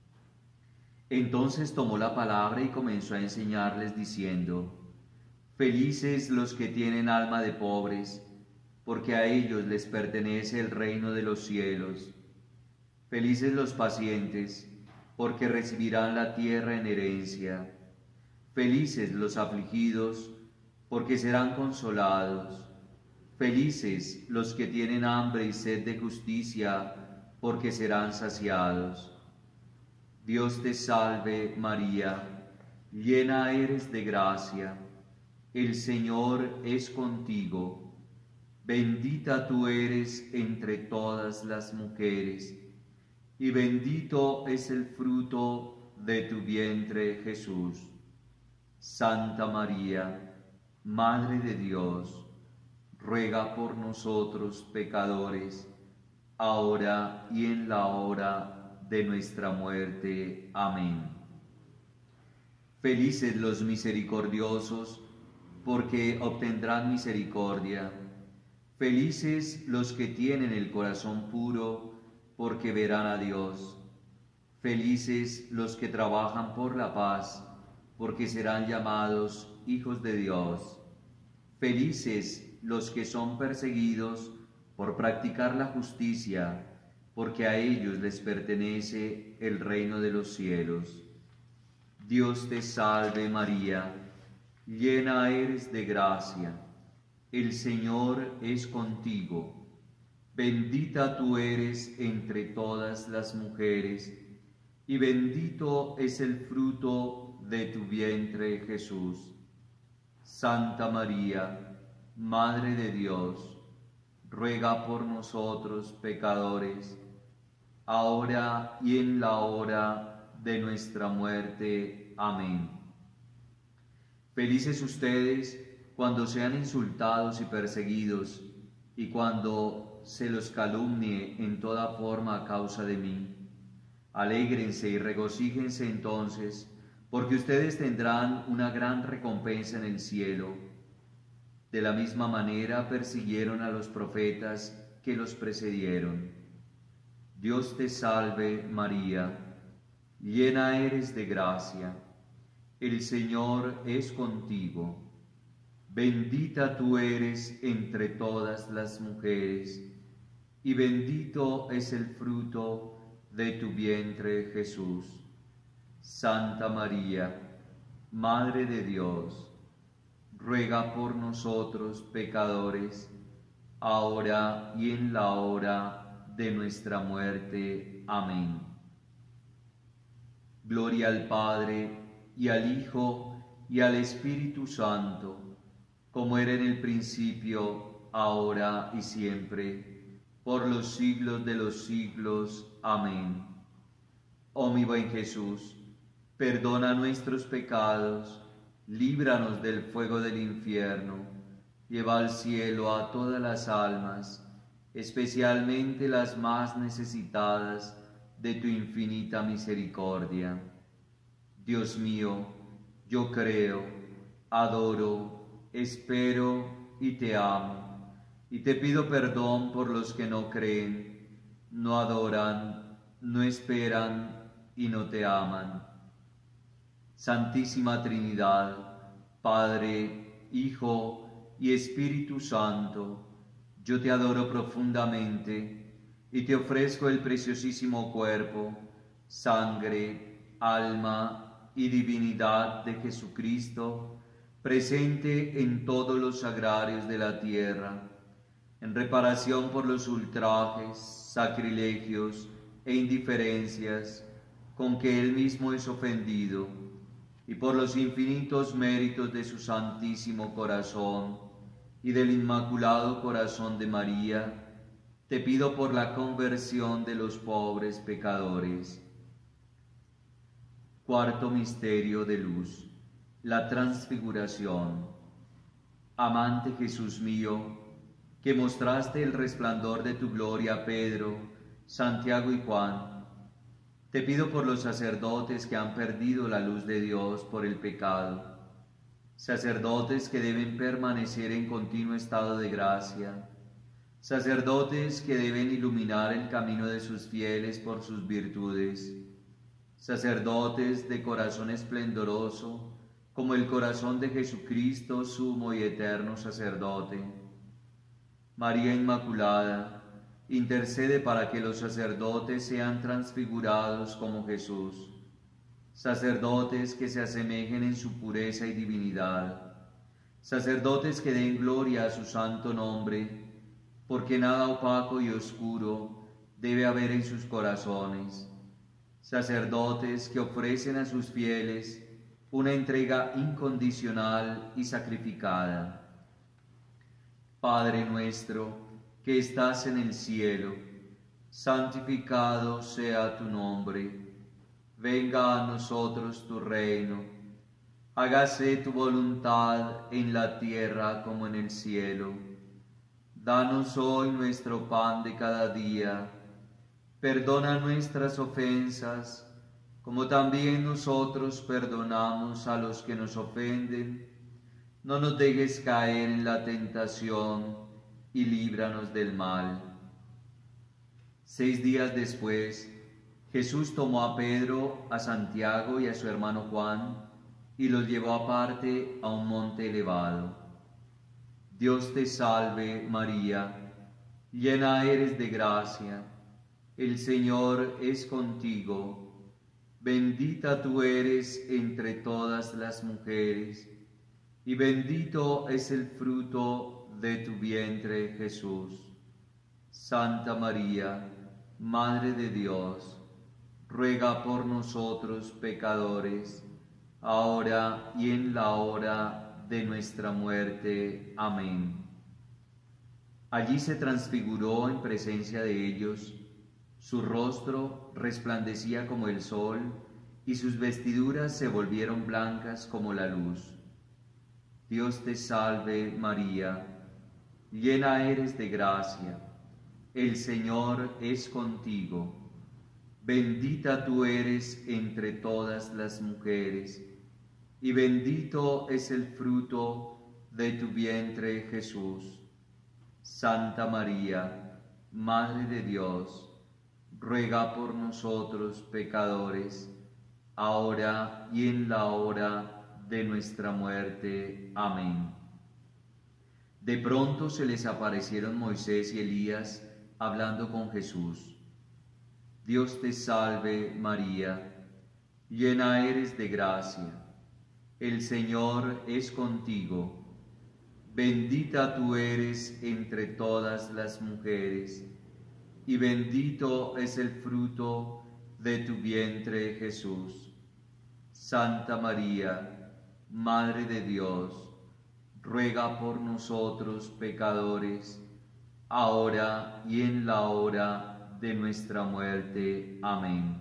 Entonces tomó la palabra y comenzó a enseñarles diciendo: Felices los que tienen alma de pobres, porque a ellos les pertenece el reino de los cielos. Felices los pacientes, porque recibirán la tierra en herencia. Felices los afligidos, porque serán consolados. Felices los que tienen hambre y sed de justicia, porque serán saciados. Dios te salve María, llena eres de gracia, el Señor es contigo, bendita tú eres entre todas las mujeres, y bendito es el fruto de tu vientre Jesús. Santa María, Madre de Dios, ruega por nosotros pecadores, ahora y en la hora de nuestra muerte. Amén. Felices los misericordiosos, porque obtendrán misericordia. Felices los que tienen el corazón puro, porque verán a Dios. Felices los que trabajan por la paz, porque serán llamados hijos de Dios. Felices los que son perseguidos por practicar la justicia, porque a ellos les pertenece el reino de los cielos. Dios te salve María, llena eres de gracia, el Señor es contigo, bendita tú eres entre todas las mujeres, y bendito es el fruto de tu vientre Jesús. Santa María, Madre de Dios, ruega por nosotros pecadores, ahora y en la hora de nuestra muerte. Amén. Felices ustedes cuando sean insultados y perseguidos, y cuando se los calumnie en toda forma a causa de mí. Alégrense y regocíjense entonces, porque ustedes tendrán una gran recompensa en el cielo. De la misma manera persiguieron a los profetas que los precedieron. Dios te salve María, llena eres de gracia, el Señor es contigo, Bendita tú eres entre todas las mujeres, y bendito es el fruto de tu vientre, Jesús. Santa María, Madre de Dios, ruega por nosotros pecadores, ahora y en la hora de nuestra muerte. Amén. Gloria al Padre, y al Hijo, y al Espíritu Santo, como era en el principio, ahora y siempre, por los siglos de los siglos. Amén. Oh mi buen Jesús, perdona nuestros pecados, líbranos del fuego del infierno, lleva al cielo a todas las almas, especialmente las más necesitadas de tu infinita misericordia. Dios mío, yo creo, adoro, espero y te amo, y te pido perdón por los que no creen, no adoran, no esperan y no te aman. Santísima Trinidad, Padre, Hijo y Espíritu Santo, yo te adoro profundamente y te ofrezco el preciosísimo cuerpo, sangre, alma y divinidad de Jesucristo, presente en todos los sagrarios de la tierra, en reparación por los ultrajes, sacrilegios e indiferencias con que Él mismo es ofendido, y por los infinitos méritos de su Santísimo Corazón y del Inmaculado Corazón de María, te pido por la conversión de los pobres pecadores. Cuarto misterio de luz: la transfiguración. Amante Jesús mío, que mostraste el resplandor de tu gloria a Pedro, Santiago y Juan, te pido por los sacerdotes que han perdido la luz de Dios por el pecado, sacerdotes que deben permanecer en continuo estado de gracia, sacerdotes que deben iluminar el camino de sus fieles por sus virtudes, sacerdotes de corazón esplendoroso, como el corazón de Jesucristo, sumo y eterno sacerdote. María Inmaculada, intercede para que los sacerdotes sean transfigurados como Jesús, sacerdotes que se asemejen en su pureza y divinidad, sacerdotes que den gloria a su santo nombre, porque nada opaco y oscuro debe haber en sus corazones, sacerdotes que ofrecen a sus fieles una entrega incondicional y sacrificada. Padre nuestro, que estás en el cielo, santificado sea tu nombre. Venga a nosotros tu reino. Hágase tu voluntad en la tierra como en el cielo. Danos hoy nuestro pan de cada día. Perdona nuestras ofensas, como también nosotros perdonamos a los que nos ofenden. No nos dejes caer en la tentación y líbranos del mal. Seis días después, Jesús tomó a Pedro, a Santiago y a su hermano Juan, y los llevó aparte a un monte elevado. Dios te salve, María, llena eres de gracia, el Señor es contigo. Bendita tú eres entre todas las mujeres, y bendito es el fruto de tu vientre, Jesús. Santa María, Madre de Dios, ruega por nosotros pecadores, ahora y en la hora de nuestra muerte. Amén. Allí se transfiguró en presencia de ellos. Su rostro resplandecía como el sol, y sus vestiduras se volvieron blancas como la luz. Dios te salve, María, llena eres de gracia, el Señor es contigo. Bendita tú eres entre todas las mujeres, y bendito es el fruto de tu vientre, Jesús. Santa María, Madre de Dios, ruega por nosotros pecadores, ahora y en la hora de nuestra muerte. Amén. De pronto se les aparecieron Moisés y Elías hablando con Jesús. Dios te salve, María, llena eres de gracia. El Señor es contigo. Bendita tú eres entre todas las mujeres, y bendito es el fruto de tu vientre, Jesús. Santa María, Madre de Dios, ruega por nosotros pecadores, ahora y en la hora de nuestra muerte. Amén.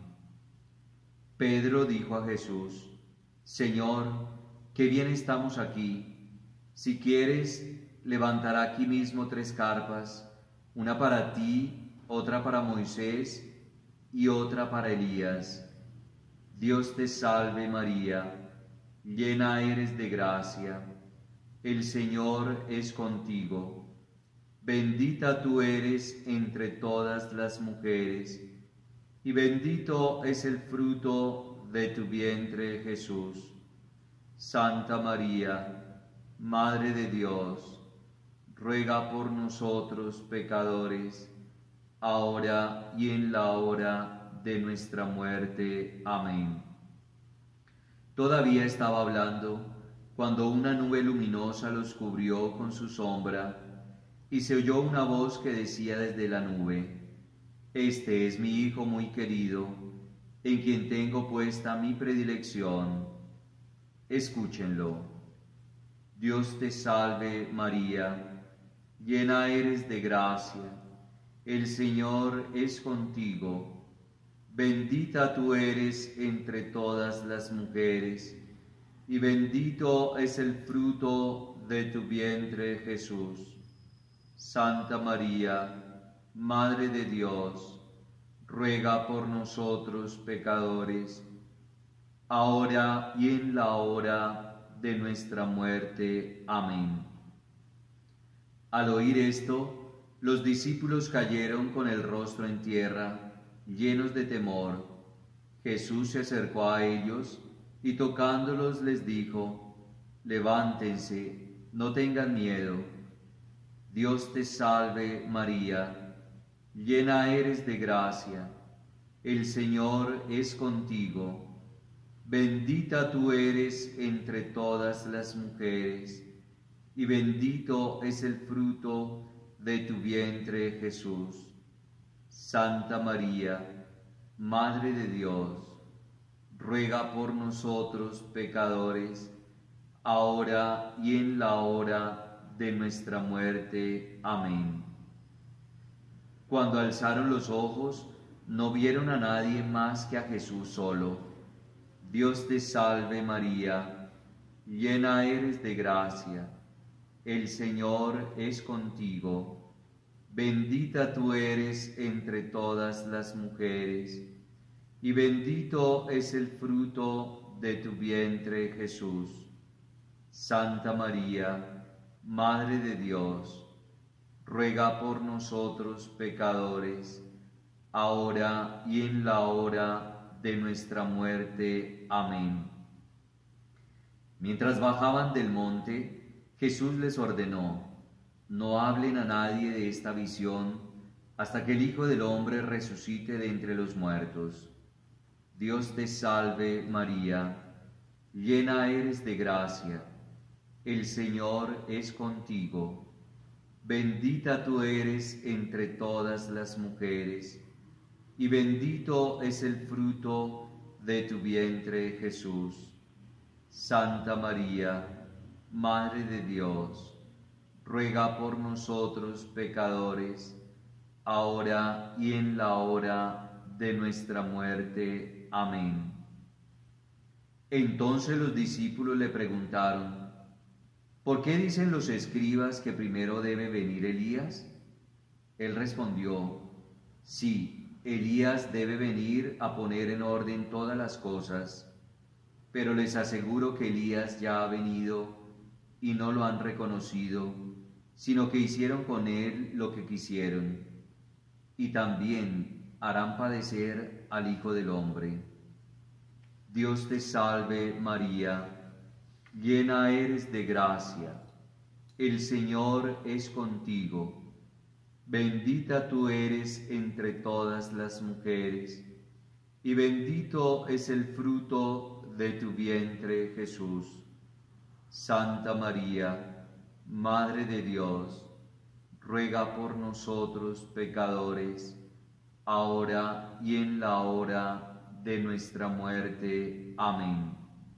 Pedro dijo a Jesús: Señor, qué bien estamos aquí. Si quieres, levantará aquí mismo tres carpas, una para ti, otra para Moisés y otra para Elías. Dios te salve, María, llena eres de gracia. El Señor es contigo. Bendita tú eres entre todas las mujeres, y bendito es el fruto de tu vientre, Jesús. Santa María, Madre de Dios, ruega por nosotros pecadores, ahora y en la hora de nuestra muerte. Amén. Todavía estaba hablando cuando una nube luminosa los cubrió con su sombra, y se oyó una voz que decía desde la nube: Este es mi Hijo muy querido, en quien tengo puesta mi predilección. Escúchenlo. Dios te salve, María, llena eres de gracia. El Señor es contigo. Bendita tú eres entre todas las mujeres, y bendito es el fruto de tu vientre, Jesús. Santa María, Madre de Dios, ruega por nosotros pecadores, ahora y en la hora de nuestra muerte. Amén. Al oír esto, los discípulos cayeron con el rostro en tierra, llenos de temor. Jesús se acercó a ellos y tocándolos les dijo: Levántense, no tengan miedo. Dios te salve, María, llena eres de gracia. El Señor es contigo. Bendita tú eres entre todas las mujeres, y bendito es el fruto de tu vientre, Jesús. Santa María, Madre de Dios, ruega por nosotros pecadores, ahora y en la hora de nuestra muerte. Amén. Cuando alzaron los ojos, no vieron a nadie más que a Jesús solo. Dios te salve, María, llena eres de gracia. El Señor es contigo. Bendita tú eres entre todas las mujeres, y bendito es el fruto de tu vientre, Jesús. Santa María, Madre de Dios, ruega por nosotros pecadores, ahora y en la hora de nuestra muerte. Amén. Mientras bajaban del monte, Jesús les ordenó: no hablen a nadie de esta visión hasta que el Hijo del Hombre resucite de entre los muertos. Dios te salve, María, llena eres de gracia. El Señor es contigo. Bendita tú eres entre todas las mujeres, y bendito es el fruto de tu vientre, Jesús. Santa María, Madre de Dios, ruega por nosotros pecadores, ahora y en la hora de nuestra muerte. Amén. Entonces los discípulos le preguntaron: ¿por qué dicen los escribas que primero debe venir Elías? Él respondió: sí, Elías debe venir a poner en orden todas las cosas, pero les aseguro que Elías ya ha venido y no lo han reconocido, sino que hicieron con él lo que quisieron, y también harán padecer al Hijo del Hombre. Dios te salve, María, llena eres de gracia. el Señor es contigo. Bendita tú eres entre todas las mujeres, y bendito es el fruto de tu vientre, Jesús. Santa María, Madre de Dios, ruega por nosotros pecadores, ahora y en la hora de nuestra muerte. Amén.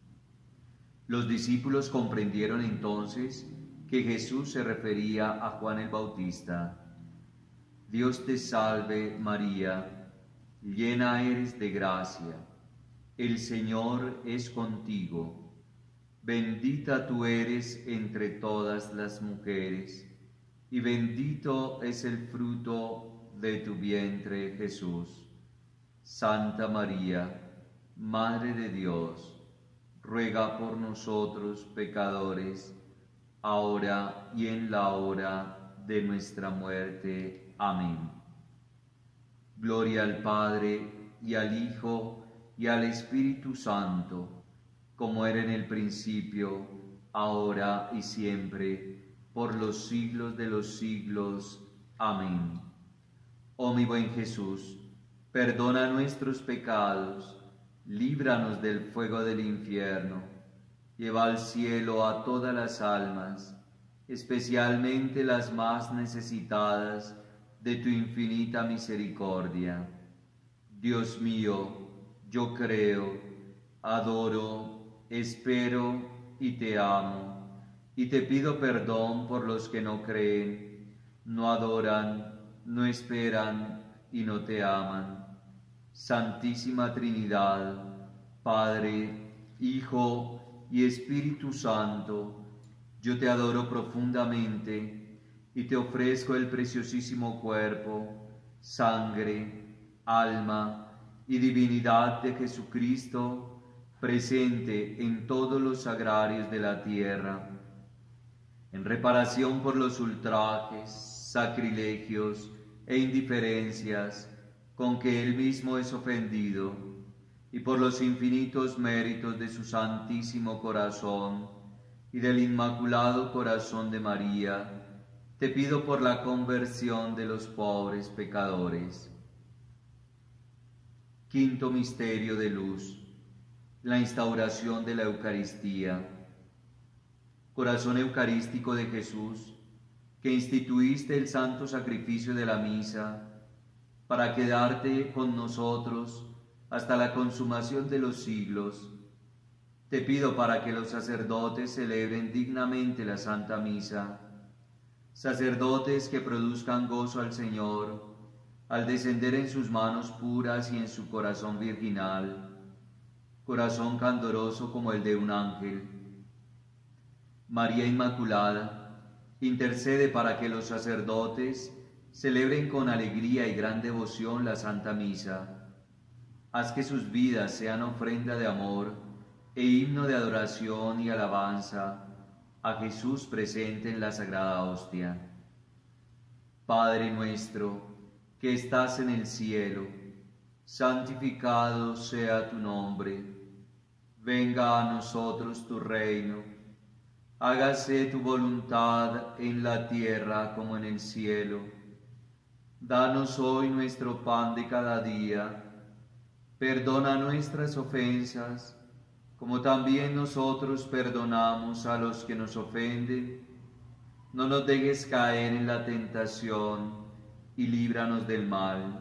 Los discípulos comprendieron entonces que Jesús se refería a Juan el Bautista. Dios te salve, María, llena eres de gracia, el Señor es contigo. Bendita tú eres entre todas las mujeres, y bendito es el fruto de tu vientre, Jesús. Santa María, Madre de Dios, ruega por nosotros pecadores, ahora y en la hora de nuestra muerte. Amén. Gloria al Padre, y al Hijo, y al Espíritu Santo, como era en el principio, ahora y siempre, por los siglos de los siglos. Amén. Oh mi buen Jesús, perdona nuestros pecados, líbranos del fuego del infierno, lleva al cielo a todas las almas, especialmente las más necesitadas de tu infinita misericordia. Dios mío, yo creo, adoro, espero y te amo, y te pido perdón por los que no creen, no adoran, no esperan y no te aman. Santísima Trinidad, Padre, Hijo y Espíritu Santo, yo te adoro profundamente y te ofrezco el preciosísimo cuerpo, sangre, alma y divinidad de Jesucristo, presente en todos los sagrarios de la tierra, en reparación por los ultrajes, sacrilegios e indiferencias con que él mismo es ofendido, y por los infinitos méritos de su Santísimo Corazón y del Inmaculado Corazón de María, te pido por la conversión de los pobres pecadores. Quinto misterio de luz: la instauración de la Eucaristía. Corazón eucarístico de Jesús, que instituiste el santo sacrificio de la misa para quedarte con nosotros hasta la consumación de los siglos, te pido para que los sacerdotes celebren dignamente la Santa Misa, sacerdotes que produzcan gozo al Señor al descender en sus manos puras y en su corazón virginal, corazón candoroso como el de un ángel. María Inmaculada, intercede para que los sacerdotes celebren con alegría y gran devoción la Santa Misa. Haz que sus vidas sean ofrenda de amor e himno de adoración y alabanza a Jesús presente en la Sagrada Hostia. Padre nuestro, que estás en el cielo, santificado sea tu nombre. Venga a nosotros tu reino. Hágase tu voluntad en la tierra como en el cielo. Danos hoy nuestro pan de cada día. Perdona nuestras ofensas, como también nosotros perdonamos a los que nos ofenden. No nos dejes caer en la tentación y líbranos del mal.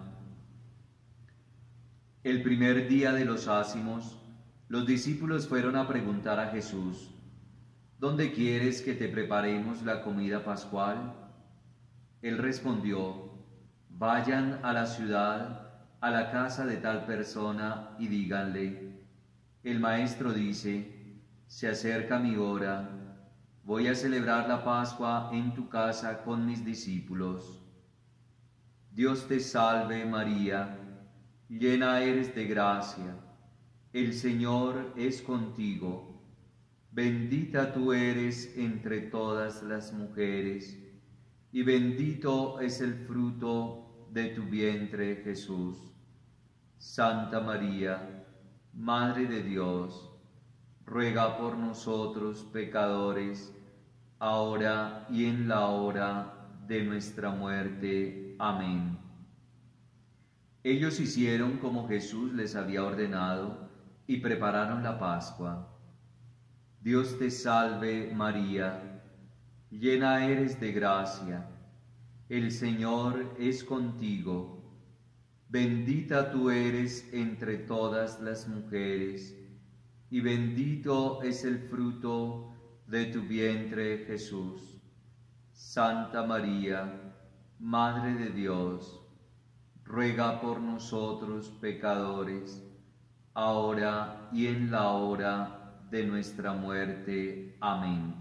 El primer día de los ázimos, los discípulos fueron a preguntar a Jesús: ¿dónde quieres que te preparemos la comida pascual? Él respondió: vayan a la ciudad, a la casa de tal persona, y díganle: el Maestro dice, se acerca mi hora, voy a celebrar la Pascua en tu casa con mis discípulos. Dios te salve María, llena eres de gracia, el Señor es contigo. Bendita tú eres entre todas las mujeres, y bendito es el fruto de tu vientre, Jesús. Santa María, Madre de Dios, ruega por nosotros pecadores, ahora y en la hora de nuestra muerte. Amén. Ellos hicieron como Jesús les había ordenado y prepararon la Pascua. Dios te salve, María, llena eres de gracia, el Señor es contigo. Bendita tú eres entre todas las mujeres, y bendito es el fruto de tu vientre, Jesús. Santa María, Madre de Dios, ruega por nosotros pecadores, ahora y en la hora de nuestra muerte. Amén.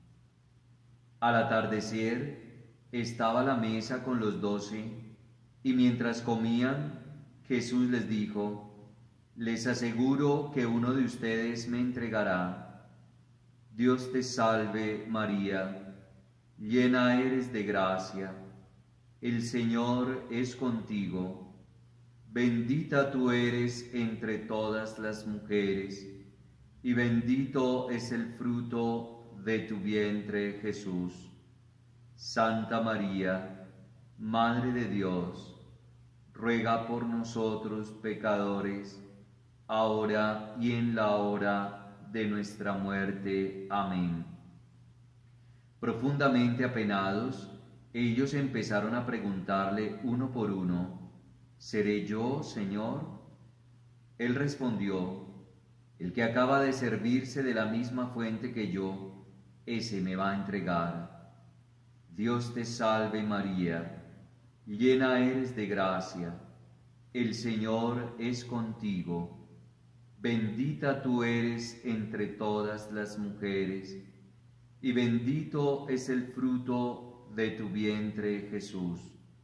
Al atardecer estaba la mesa con los doce, y mientras comían, Jesús les dijo: les aseguro que uno de ustedes me entregará. Dios te salve, María, llena eres de gracia, el Señor es contigo. Bendita tú eres entre todas las mujeres, y bendito es el fruto de tu vientre, Jesús. Santa María, Madre de Dios, ruega por nosotros pecadores, ahora y en la hora de nuestra muerte. Amén. Profundamente apenados, ellos empezaron a preguntarle uno por uno: ¿seré yo, Señor? Él respondió: el que acaba de servirse de la misma fuente que yo, ese me va a entregar. Dios te salve, María, llena eres de gracia, el Señor es contigo. Bendita tú eres entre todas las mujeres, y bendito es el fruto de tu vientre, Jesús.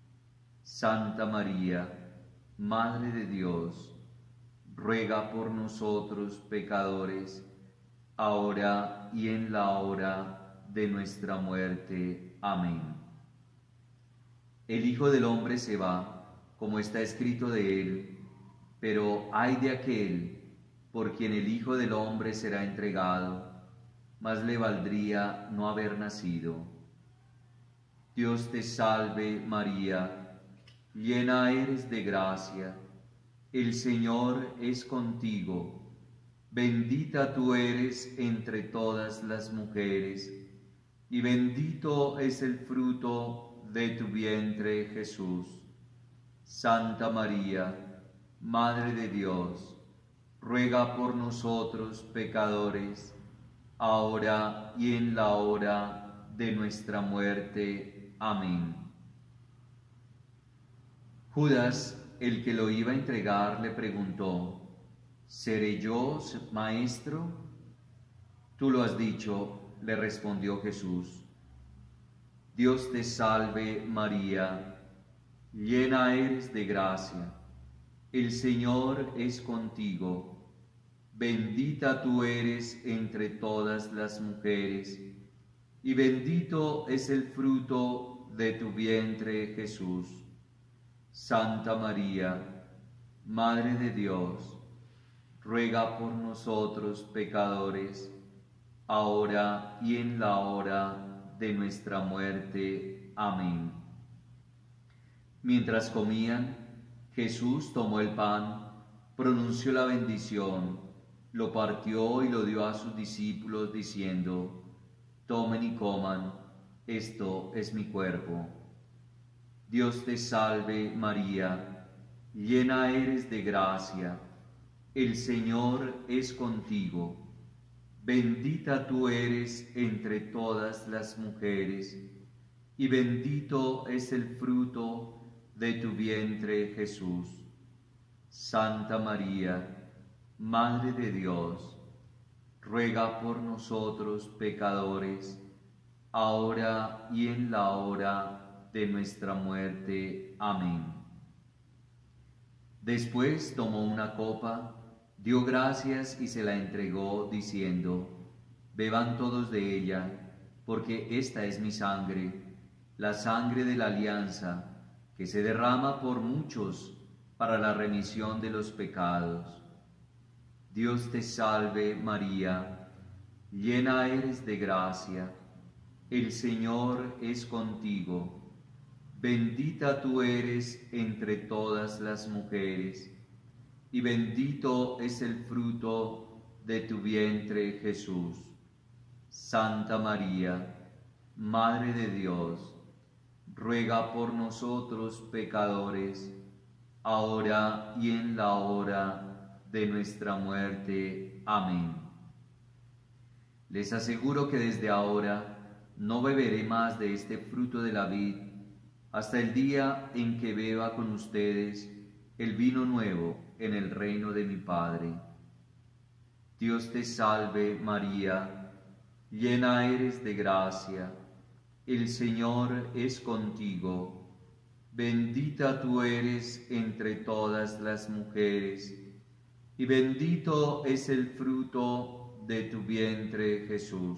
Santa María, Madre de Dios, ruega por nosotros pecadores, ahora y en la hora de nuestra muerte. Amén. El Hijo del Hombre se va, como está escrito de él, pero ay de aquel por quien el Hijo del Hombre será entregado, más le valdría no haber nacido. Dios te salve, María, llena eres de gracia, el Señor es contigo. Bendita tú eres entre todas las mujeres, y bendito es el fruto de tu vientre, Jesús. Santa María, Madre de Dios, ruega por nosotros pecadores, ahora y en la hora de nuestra muerte. Amén. Judas, el que lo iba a entregar, le preguntó: ¿seré yo, maestro? Tú lo has dicho, le respondió Jesús. Dios te salve, María, llena eres de gracia, el Señor es contigo. Bendita tú eres entre todas las mujeres, y bendito es el fruto de tu vientre, Jesús. Santa María, Madre de Dios, ruega por nosotros pecadores, ahora y en la hora de nuestra muerte. Amén. Mientras comían, Jesús tomó el pan, pronunció la bendición, lo partió y lo dio a sus discípulos, diciendo: tomen y coman, esto es mi cuerpo. Dios te salve, María, llena eres de gracia, el Señor es contigo. Bendita tú eres entre todas las mujeres, y bendito es el fruto de tu vientre, Jesús. Santa María, Madre de Dios, ruega por nosotros pecadores, ahora y en la hora de nuestra muerte. Amén. Después tomó una copa, dio gracias y se la entregó, diciendo: beban todos de ella, porque esta es mi sangre, la sangre de la alianza, que se derrama por muchos para la remisión de los pecados. Dios te salve, María, llena eres de gracia, El Señor es contigo. Bendita tú eres entre todas las mujeres, y bendito es el fruto de tu vientre, Jesús. Santa María, Madre de Dios, ruega por nosotros pecadores, ahora y en la hora de nuestra muerte. Amén. Les aseguro que desde ahora no beberé más de este fruto de la vid, hasta el día en que beba con ustedes el vino nuevo en el reino de mi Padre. Dios te salve, María, llena eres de gracia, el Señor es contigo. Bendita tú eres entre todas las mujeres, y bendito es el fruto de tu vientre, Jesús.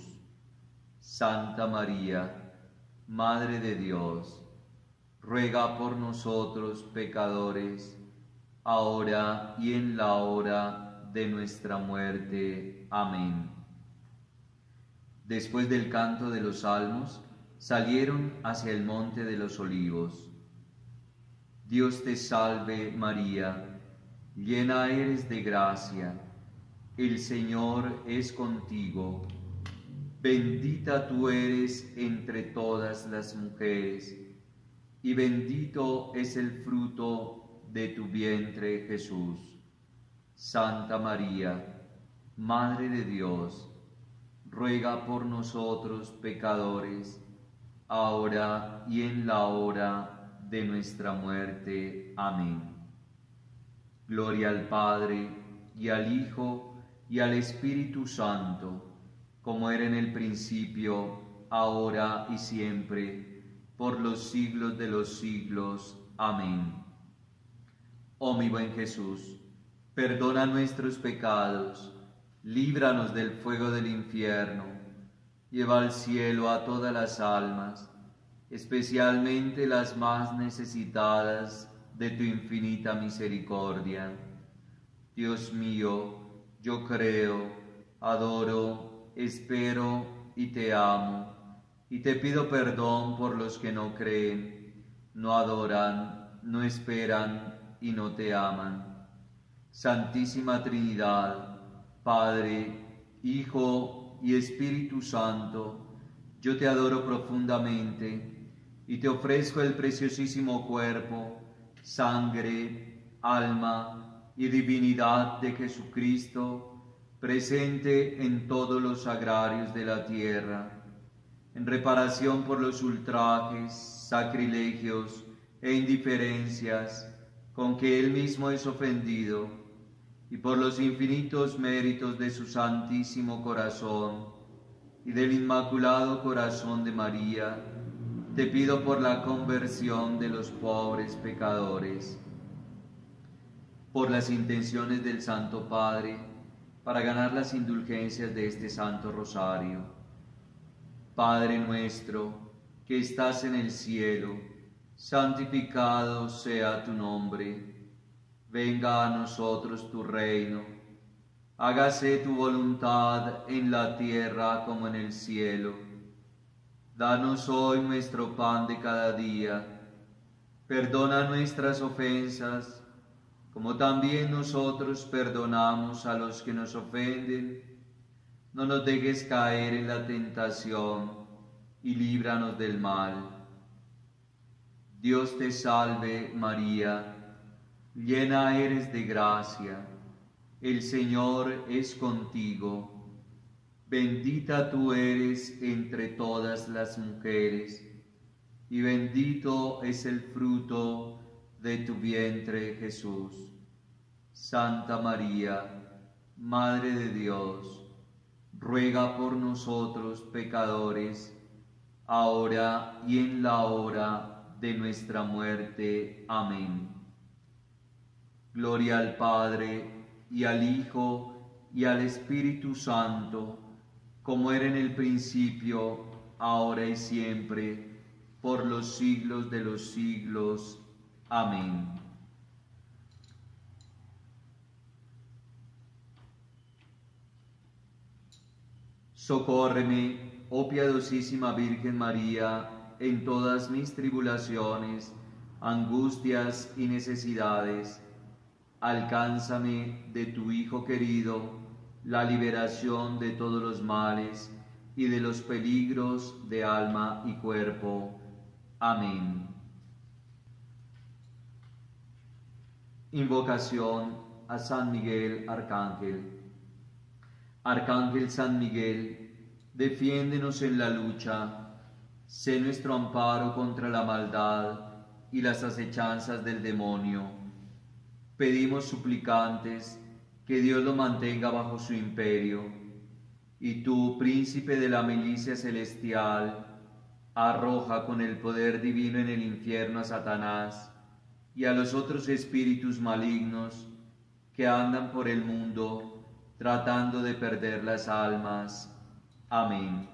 Santa María, Madre de Dios, ruega por nosotros pecadores, ahora y en la hora de nuestra muerte. Amén. Después del canto de los salmos, salieron hacia el monte de los olivos. Dios te salve, María, llena eres de gracia, el Señor es contigo. Bendita tú eres entre todas las mujeres, y bendito es el fruto de tu vientre, Jesús. Santa María, Madre de Dios, ruega por nosotros pecadores, ahora y en la hora de nuestra muerte. Amén. Gloria al Padre, y al Hijo, y al Espíritu Santo, como era en el principio, ahora y siempre, por los siglos de los siglos. Amén. Oh mi buen Jesús, perdona nuestros pecados, líbranos del fuego del infierno, lleva al cielo a todas las almas, especialmente las más necesitadas de tu infinita misericordia. Dios mío, yo creo, adoro, espero y te amo, y te pido perdón por los que no creen, no adoran, no esperan y no te aman. Santísima Trinidad, Padre, Hijo y Espíritu Santo, yo te adoro profundamente y te ofrezco el preciosísimo cuerpo, sangre, alma y divinidad de Jesucristo, presente en todos los sagrarios de la tierra, en reparación por los ultrajes, sacrilegios e indiferencias con que Él mismo es ofendido, y por los infinitos méritos de su Santísimo Corazón y del Inmaculado Corazón de María, te pido por la conversión de los pobres pecadores, por las intenciones del Santo Padre, para ganar las indulgencias de este Santo Rosario. Padre nuestro, que estás en el cielo, santificado sea tu nombre. Venga a nosotros tu reino. Hágase tu voluntad en la tierra como en el cielo. Danos hoy nuestro pan de cada día. Perdona nuestras ofensas, como también nosotros perdonamos a los que nos ofenden. No nos dejes caer en la tentación, y líbranos del mal. Dios te salve, María, llena eres de gracia, el Señor es contigo. Bendita tú eres entre todas las mujeres, y bendito es el fruto de tu vientre, Jesús. Santa María, Madre de Dios, ruega por nosotros pecadores, ahora y en la hora de nuestra muerte. Amén. Gloria al Padre, y al Hijo, y al Espíritu Santo, como era en el principio, ahora y siempre, por los siglos de los siglos. Amén. Socórreme, Oh piadosísima Virgen María, en todas mis tribulaciones, angustias y necesidades, alcánzame de tu Hijo querido la liberación de todos los males y de los peligros de alma y cuerpo. Amén. Invocación a San Miguel Arcángel. Arcángel San Miguel, defiéndenos en la lucha, sé nuestro amparo contra la maldad y las acechanzas del demonio. Pedimos suplicantes que Dios lo mantenga bajo su imperio, y tú, príncipe de la milicia celestial, arroja con el poder divino en el infierno a Satanás y a los otros espíritus malignos que andan por el mundo tratando de perder las almas. Amén.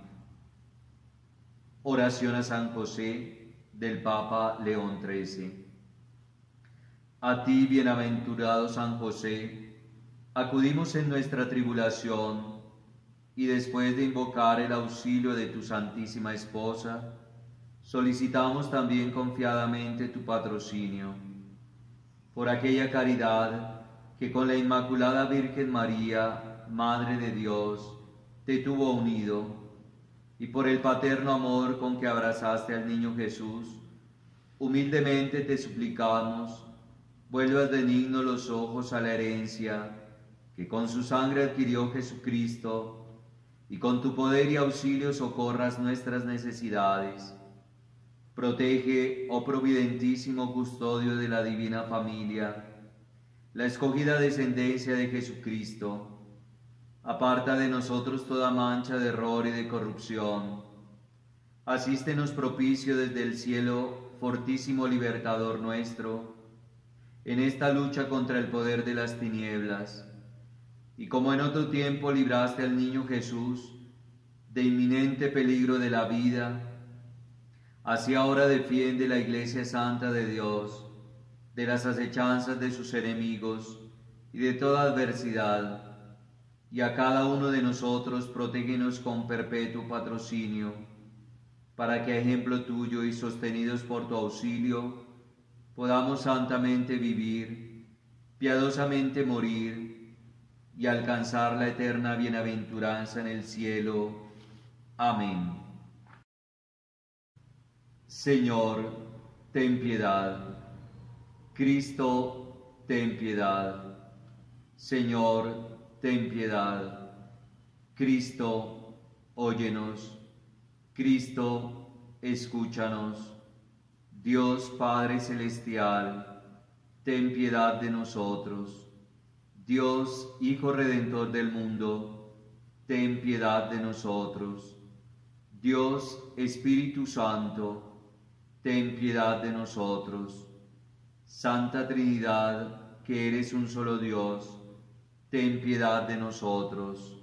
Oración a San José del Papa León trece. A ti, bienaventurado San José, acudimos en nuestra tribulación y después de invocar el auxilio de tu Santísima Esposa, solicitamos también confiadamente tu patrocinio. Por aquella caridad que con la Inmaculada Virgen María, Madre de Dios, te tuvo unido, y por el paterno amor con que abrazaste al niño Jesús, humildemente te suplicamos, vuelvas benigno los ojos a la herencia que con su sangre adquirió Jesucristo, y con tu poder y auxilio socorras nuestras necesidades. Protege, oh providentísimo custodio de la divina familia, la escogida descendencia de Jesucristo. Aparta de nosotros toda mancha de error y de corrupción. Asístenos propicio desde el cielo, fortísimo libertador nuestro, en esta lucha contra el poder de las tinieblas. Y como en otro tiempo libraste al niño Jesús de inminente peligro de la vida, así ahora defiende la Iglesia Santa de Dios de las acechanzas de sus enemigos y de toda adversidad, y a cada uno de nosotros protégenos con perpetuo patrocinio, para que a ejemplo tuyo y sostenidos por tu auxilio, podamos santamente vivir, piadosamente morir y alcanzar la eterna bienaventuranza en el cielo. Amén. Señor, ten piedad. Cristo, ten piedad. Señor, ten piedad. Cristo, óyenos. Cristo, escúchanos. Dios Padre Celestial, ten piedad de nosotros. Dios Hijo Redentor del mundo, ten piedad de nosotros. Dios Espíritu Santo, ten piedad de nosotros. Santa Trinidad, que eres un solo Dios, ten piedad de nosotros.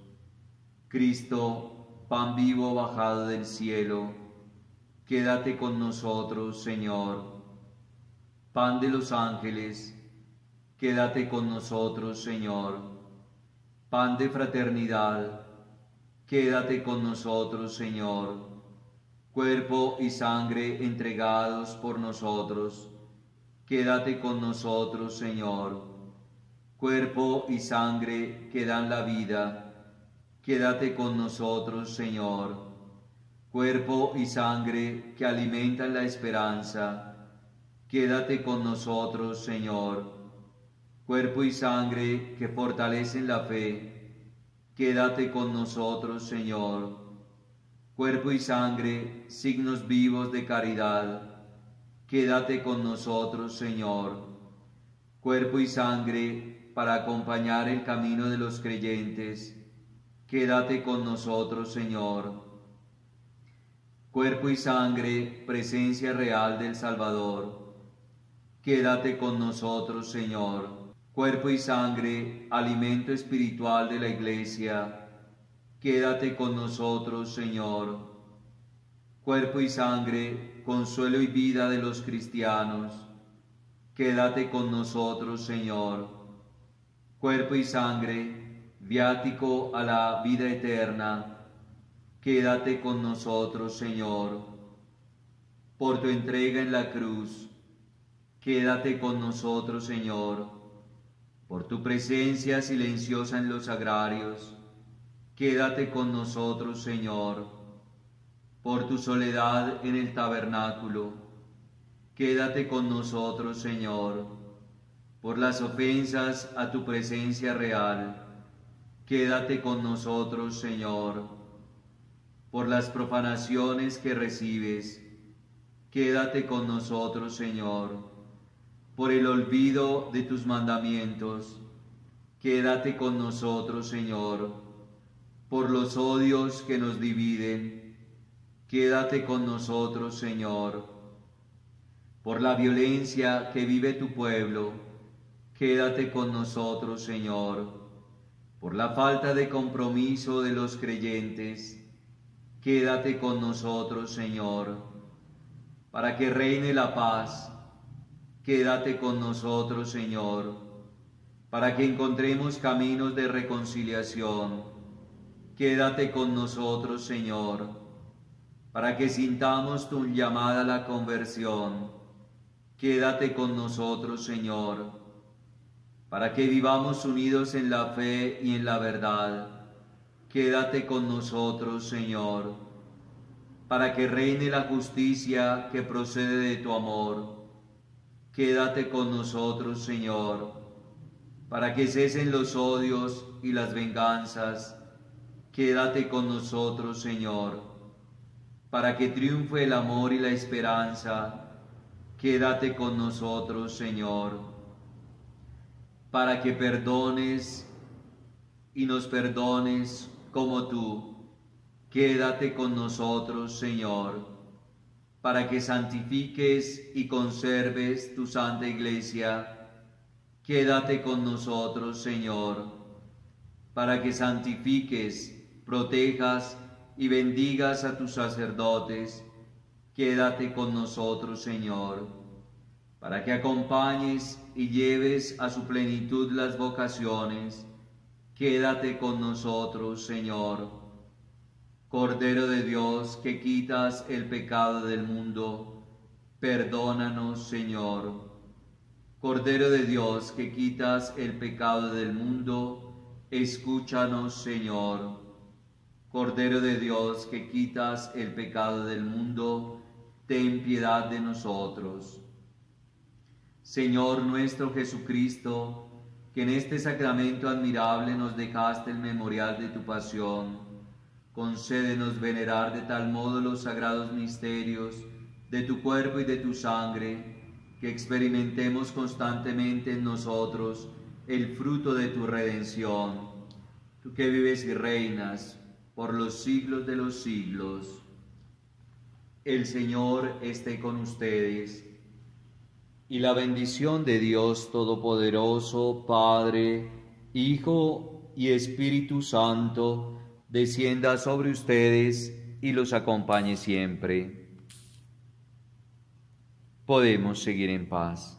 Cristo, pan vivo bajado del cielo, quédate con nosotros, Señor. Pan de los ángeles, quédate con nosotros, Señor. Pan de fraternidad, quédate con nosotros, Señor. Cuerpo y sangre entregados por nosotros, quédate con nosotros, Señor. Cuerpo y sangre que dan la vida, quédate con nosotros, Señor. Cuerpo y sangre que alimentan la esperanza, quédate con nosotros, Señor. Cuerpo y sangre que fortalecen la fe, quédate con nosotros, Señor. Cuerpo y sangre, signos vivos de caridad, quédate con nosotros, Señor. Cuerpo y sangre para acompañar el camino de los creyentes, quédate con nosotros, Señor. Cuerpo y sangre, presencia real del Salvador, quédate con nosotros, Señor. Cuerpo y sangre, alimento espiritual de la Iglesia, quédate con nosotros, Señor. Cuerpo y sangre, consuelo y vida de los cristianos, quédate con nosotros, Señor. Cuerpo y sangre, viático a la vida eterna, quédate con nosotros, Señor. Por tu entrega en la cruz, quédate con nosotros, Señor. Por tu presencia silenciosa en los sagrarios, quédate con nosotros, Señor. Por tu soledad en el tabernáculo, quédate con nosotros, Señor. Por las ofensas a tu presencia real, quédate con nosotros, Señor. Por las profanaciones que recibes, quédate con nosotros, Señor. Por el olvido de tus mandamientos, quédate con nosotros, Señor. Por los odios que nos dividen, quédate con nosotros, Señor. Por la violencia que vive tu pueblo, quédate con nosotros, Señor. Por la falta de compromiso de los creyentes, quédate con nosotros, Señor. Para que reine la paz, quédate con nosotros, Señor. Para que encontremos caminos de reconciliación, quédate con nosotros, Señor. Para que sintamos tu llamada a la conversión, quédate con nosotros, Señor. Para que vivamos unidos en la fe y en la verdad, quédate con nosotros, Señor. Para que reine la justicia que procede de tu amor, quédate con nosotros, Señor. Para que cesen los odios y las venganzas, quédate con nosotros, Señor. Para que triunfe el amor y la esperanza, quédate con nosotros, Señor. Para que perdones y nos perdones como tú, quédate con nosotros, Señor. Para que santifiques y conserves tu santa Iglesia, quédate con nosotros, Señor. Para que santifiques, protejas y bendigas a tus sacerdotes, quédate con nosotros, Señor. Para que acompañes y lleves a su plenitud las vocaciones, quédate con nosotros, Señor. Cordero de Dios, que quitas el pecado del mundo, perdónanos, Señor. Cordero de Dios, que quitas el pecado del mundo, escúchanos, Señor. Cordero de Dios, que quitas el pecado del mundo, ten piedad de nosotros. Señor nuestro Jesucristo, que en este sacramento admirable nos dejaste el memorial de tu pasión, concédenos venerar de tal modo los sagrados misterios de tu cuerpo y de tu sangre, que experimentemos constantemente en nosotros el fruto de tu redención. Tú que vives y reinas por los siglos de los siglos. El Señor esté con ustedes, y la bendición de Dios Todopoderoso, Padre, Hijo y Espíritu Santo, descienda sobre ustedes y los acompañe siempre. Podemos seguir en paz.